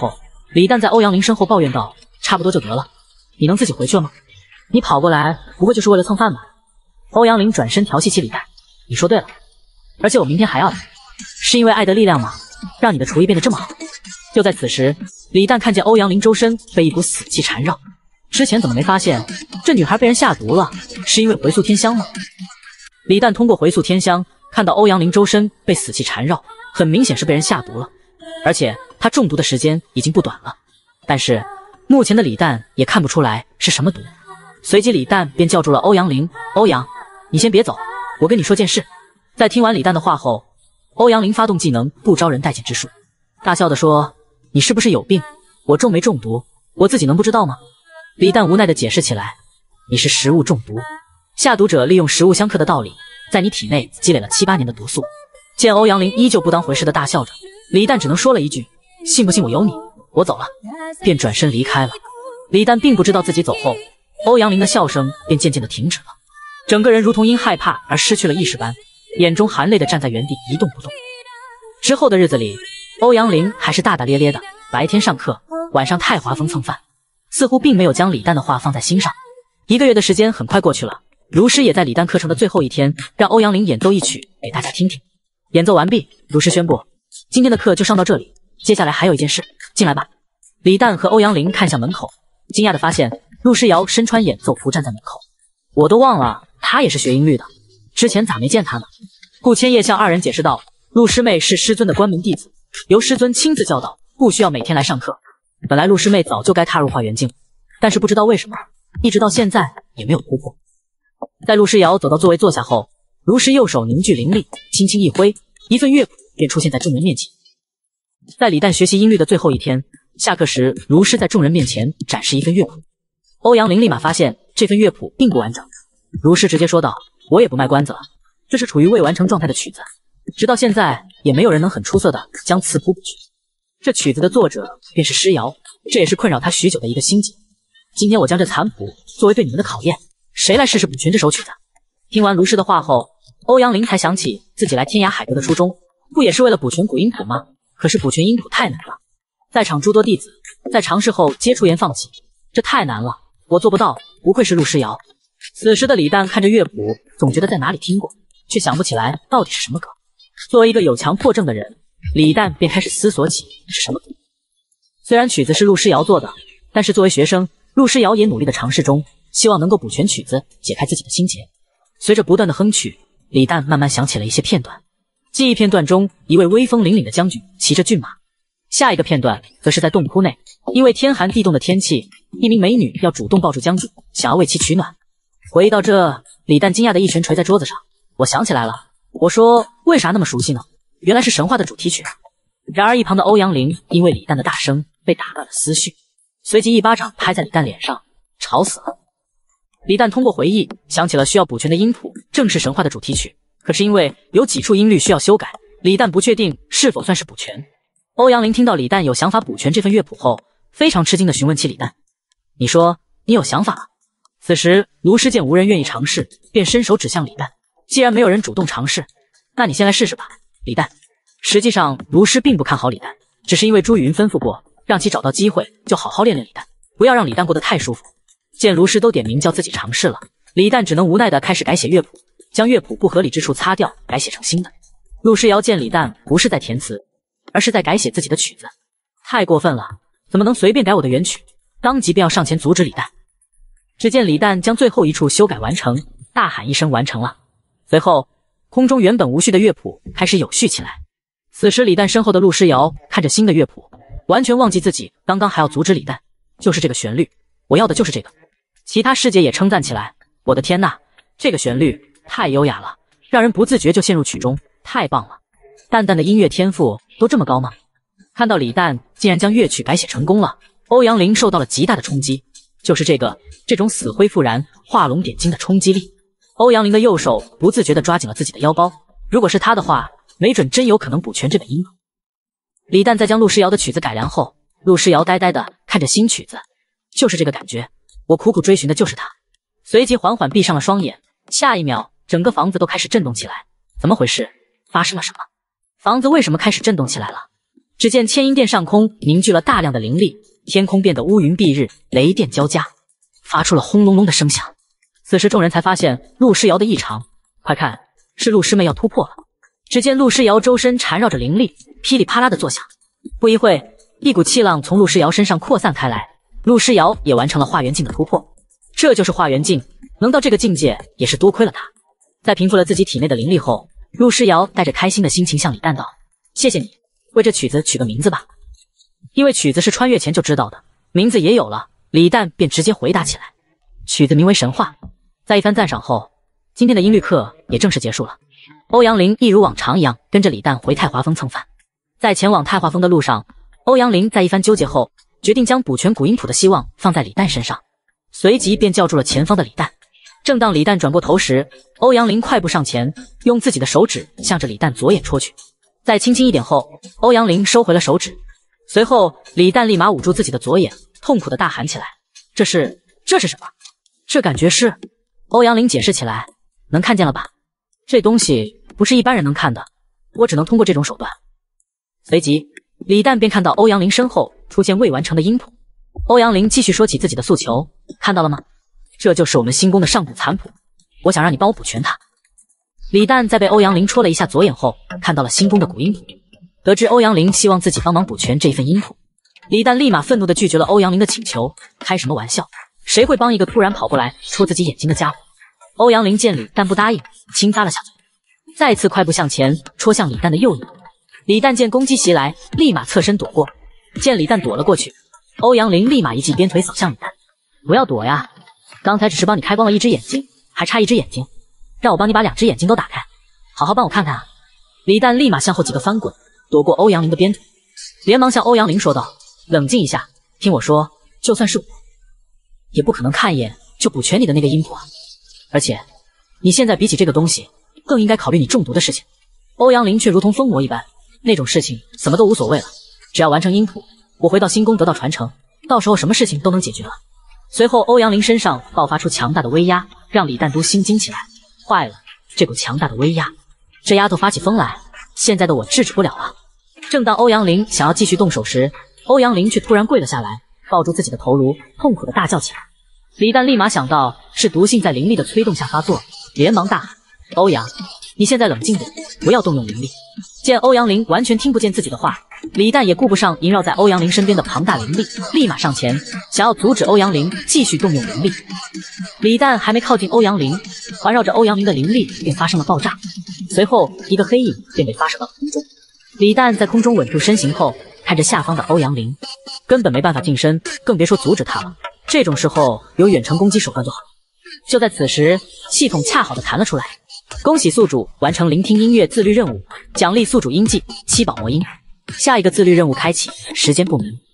S1: 李诞在欧阳林身后抱怨道：“差不多就得了，你能自己回去了吗？你跑过来不过就是为了蹭饭吧？”欧阳林转身调戏起李诞：“你说对了，而且我明天还要来，是因为爱的力量吗？让你的厨艺变得这么好？”就在此时，李诞看见欧阳林周身被一股死气缠绕，之前怎么没发现这女孩被人下毒了？是因为回溯天香吗？李诞通过回溯天香看到欧阳林周身被死气缠绕，很明显是被人下毒了，而且他中毒的时间已经不短了。但是目前的李诞也看不出来是什么毒。随即李诞便叫住了欧阳林：“欧阳，你先别走，我跟你说件事。”在听完李诞的话后，欧阳林发动技能不招人待见之术，大笑地说：“你是不是有病？我中没中毒，我自己能不知道吗？”李诞无奈地解释起来：“你是食物中毒，下毒者利用食物相克的道理，在你体内积累了七八年的毒素。”见欧阳林依旧不当回事的大笑着，李诞只能说了一句：“信不信我有你？我走了。”便转身离开了。李诞并不知道自己走后，欧阳林的笑声便渐渐地停止了，整个人如同因害怕而失去了意识般，眼中含泪地站在原地一动不动。之后的日子里，欧阳林还是大大咧咧的，白天上课，晚上太华峰蹭饭，似乎并没有将李诞的话放在心上。一个月的时间很快过去了，如师也在李诞课程的最后一天，让欧阳林演奏一曲给大家听听。演奏完毕，如师宣布，今天的课就上到这里，接下来还有一件事，进来吧。李诞和欧阳林看向门口，惊讶地发现陆诗瑶身穿演奏服站在门口。我都忘了他也是学音律的，之前咋没见他呢？顾千叶向二人解释道：“陆师妹是师尊的关门弟子，由师尊亲自教导，不需要每天来上课。本来陆师妹早就该踏入化元境，但是不知道为什么，一直到现在也没有突破。”在陆诗瑶走到座位坐下后，如实右手凝聚灵力，轻轻一挥，一份乐谱便出现在众人面前。在李诞学习音律的最后一天，下课时，如师在众人面前展示一份乐谱。欧阳林立马发现这份乐谱并不完整，如师直接说道：“我也不卖关子了，这是处于未完成状态的曲子，直到现在也没有人能很出色的将词谱补全。这曲子的作者便是诗瑶，这也是困扰他许久的一个心结。今天我将这残谱作为对你们的考验，谁来试试补全这首曲子？”听完卢师的话后，欧阳林才想起自己来天涯海阁的初衷，不也是为了补全古音谱吗？可是补全音谱太难了，在场诸多弟子在尝试后皆出言放弃，这太难了，我做不到，不愧是陆诗瑶。此时的李诞看着乐谱，总觉得在哪里听过，却想不起来到底是什么歌。作为一个有强迫症的人，李诞便开始思索起是什么歌。虽然曲子是陆诗瑶做的，但是作为学生，陆诗瑶也努力的尝试中，希望能够补全曲子，解开自己的心结。随着不断的哼曲，李诞慢慢想起了一些片段。记忆片段中，一位威风凛凛的将军骑着骏马。下一个片段则是在洞窟内，因为天寒地冻的天气，一名美女要主动抱住将军，想要为其取暖。回忆到这，李诞惊讶的一拳捶在桌子上。我想起来了，我说为啥那么熟悉呢？原来是神话的主题曲。然而一旁的欧阳林因为李诞的大声被打乱了思绪，随即一巴掌拍在李诞脸上，吵死了。李诞通过回忆想起了需要补全的音谱正是神话的主题曲，可是因为有几处音律需要修改，李诞不确定是否算是补全。欧阳林听到李诞有想法补全这份乐谱后，非常吃惊地询问起李诞：“你说你有想法了？”此时卢师见无人愿意尝试，便伸手指向李诞：“既然没有人主动尝试，那你先来试试吧，李诞。”实际上卢师并不看好李诞，只是因为朱雨云吩咐过，让其找到机会就好好练练李诞，不要让李诞过得太舒服。见卢师都点名叫自己尝试了，李诞只能无奈地开始改写乐谱，将乐谱不合理之处擦掉，改写成新的。陆诗瑶见李诞不是在填词，而是在改写自己的曲子，太过分了，怎么能随便改我的原曲？当即便要上前阻止李诞。只见李诞将最后一处修改完成，大喊一声完成了。随后空中原本无序的乐谱开始有序起来。此时李诞身后的陆诗瑶看着新的乐谱，完全忘记自己刚刚还要阻止李诞，就是这个旋律，我要的就是这个。其他师姐也称赞起来，我的天呐，这个旋律太优雅了，让人不自觉就陷入曲中，太棒了。蛋蛋的音乐天赋都这么高吗？看到李诞竟然将乐曲改写成功了，欧阳林受到了极大的冲击，就是这个这种死灰复燃画龙点睛的冲击力。欧阳林的右手不自觉地抓紧了自己的腰包，如果是他的话，没准真有可能补全这本音。李诞在将陆诗瑶的曲子改良后，陆诗瑶呆呆地看着新曲子，就是这个感觉，我苦苦追寻的就是它。随即缓缓闭上了双眼，下一秒整个房子都开始震动起来。怎么回事？发生了什么？房子为什么开始震动起来了？
S2: 只见千阴殿上空凝聚了大量的灵力，天空变得乌云蔽日，雷电交加，发出了轰隆隆的声响。此时众人才发现陆诗瑶的异常，快看，是陆师妹要突破了。只见陆诗瑶周身缠绕着灵力，噼里啪啦的作响。不一会，一股气浪从陆诗瑶身上扩散开来，陆诗瑶也完成了化元境的突破。这就是化元境，能到这个境界也是多亏了他。在平复了自己体内的灵力后，陆诗瑶带着开心的心情向李诞道：“谢谢你，为这曲子取个名字吧。”因为曲子是穿越前就知道的，名字也有了，李诞便直接回答起来：“曲子名为《神话》。”在一番赞赏后，今天的音律课也正式结束了。欧阳林一如往常一样跟着李诞回太华峰蹭饭。在前往太华峰的路上，欧阳林在一番纠结后，决定将补全古音谱的希望放在李诞身上，随即便叫住了前方的李诞。正当李诞转过头时，欧阳林快步上前，用自己的手指向着李诞左眼戳去。在轻轻一点后，欧阳林收回了手指。随后，李诞立马捂住自己的左眼，痛苦地大喊起来：“这是……这是什么？这感觉是……”欧阳林解释起来：“能看见了吧？这东西不是一般人能看的，我只能通过这种手段。”随即，李诞便看到欧阳林身后出现未完成的音谱。欧阳林继续说起自己的诉求：“看到了吗？这就是我们星宫的上古残谱，我想让你帮我补全它。”李诞在被欧阳林戳了一下左眼后，看到了星宫的古音谱，得知欧阳林希望自己帮忙补全这份音谱，李诞立马愤怒地拒绝了欧阳林的请求。开什么玩笑，谁会帮一个突然跑过来戳自己眼睛的家伙？欧阳林见李诞不答应，轻咂了下嘴，再次快步向前戳向李诞的右眼。李诞见攻击袭来，立马侧身躲过。见李诞躲了过去，欧阳林立马一记鞭腿扫向李诞：“不要躲呀，刚才只是帮你开光了一只眼睛，还差一只眼睛，让我帮你把两只眼睛都打开，好好帮我看看啊！”李诞立马向后几个翻滚，躲过欧阳林的鞭腿，连忙向欧阳林说道：“冷静一下，听我说，就算是我，也不可能看一眼就补全你的那个音谱啊！而且，你现在比起这个东西，更应该考虑你中毒的事情。”欧阳林却如同疯魔一般，那种事情怎么都无所谓了，只要完成音谱，我回到星宫得到传承，到时候什么事情都能解决了。随后，欧阳林身上爆发出强大的威压，让李诞都心惊起来。坏了，这股强大的威压，这丫头发起疯来，现在的我制止不了啊！正当欧阳林想要继续动手时，欧阳林却突然跪了下来，抱住自己的头颅，痛苦的大叫起来。李诞立马想到是毒性在灵力的催动下发作，连忙大喊：“欧阳，你现在冷静点，不要动用灵力。”见欧阳林完全听不见自己的话，李诞也顾不上萦绕在欧阳林身边的庞大灵力，立马上前想要阻止欧阳林继续动用灵力。李诞还没靠近欧阳林，环绕着欧阳林的灵力便发生了爆炸，随后一个黑影便被发射到了空中。李诞在空中稳住身形后，看着下方的欧阳林，根本没办法近身，更别说阻止他了。这种时候有远程攻击手段就好了。就在此时，系统恰好的弹了出来：“恭喜宿主完成聆听音乐自律任务，奖励宿主音技七宝魔音。下一个自律任务开启，时间不明。”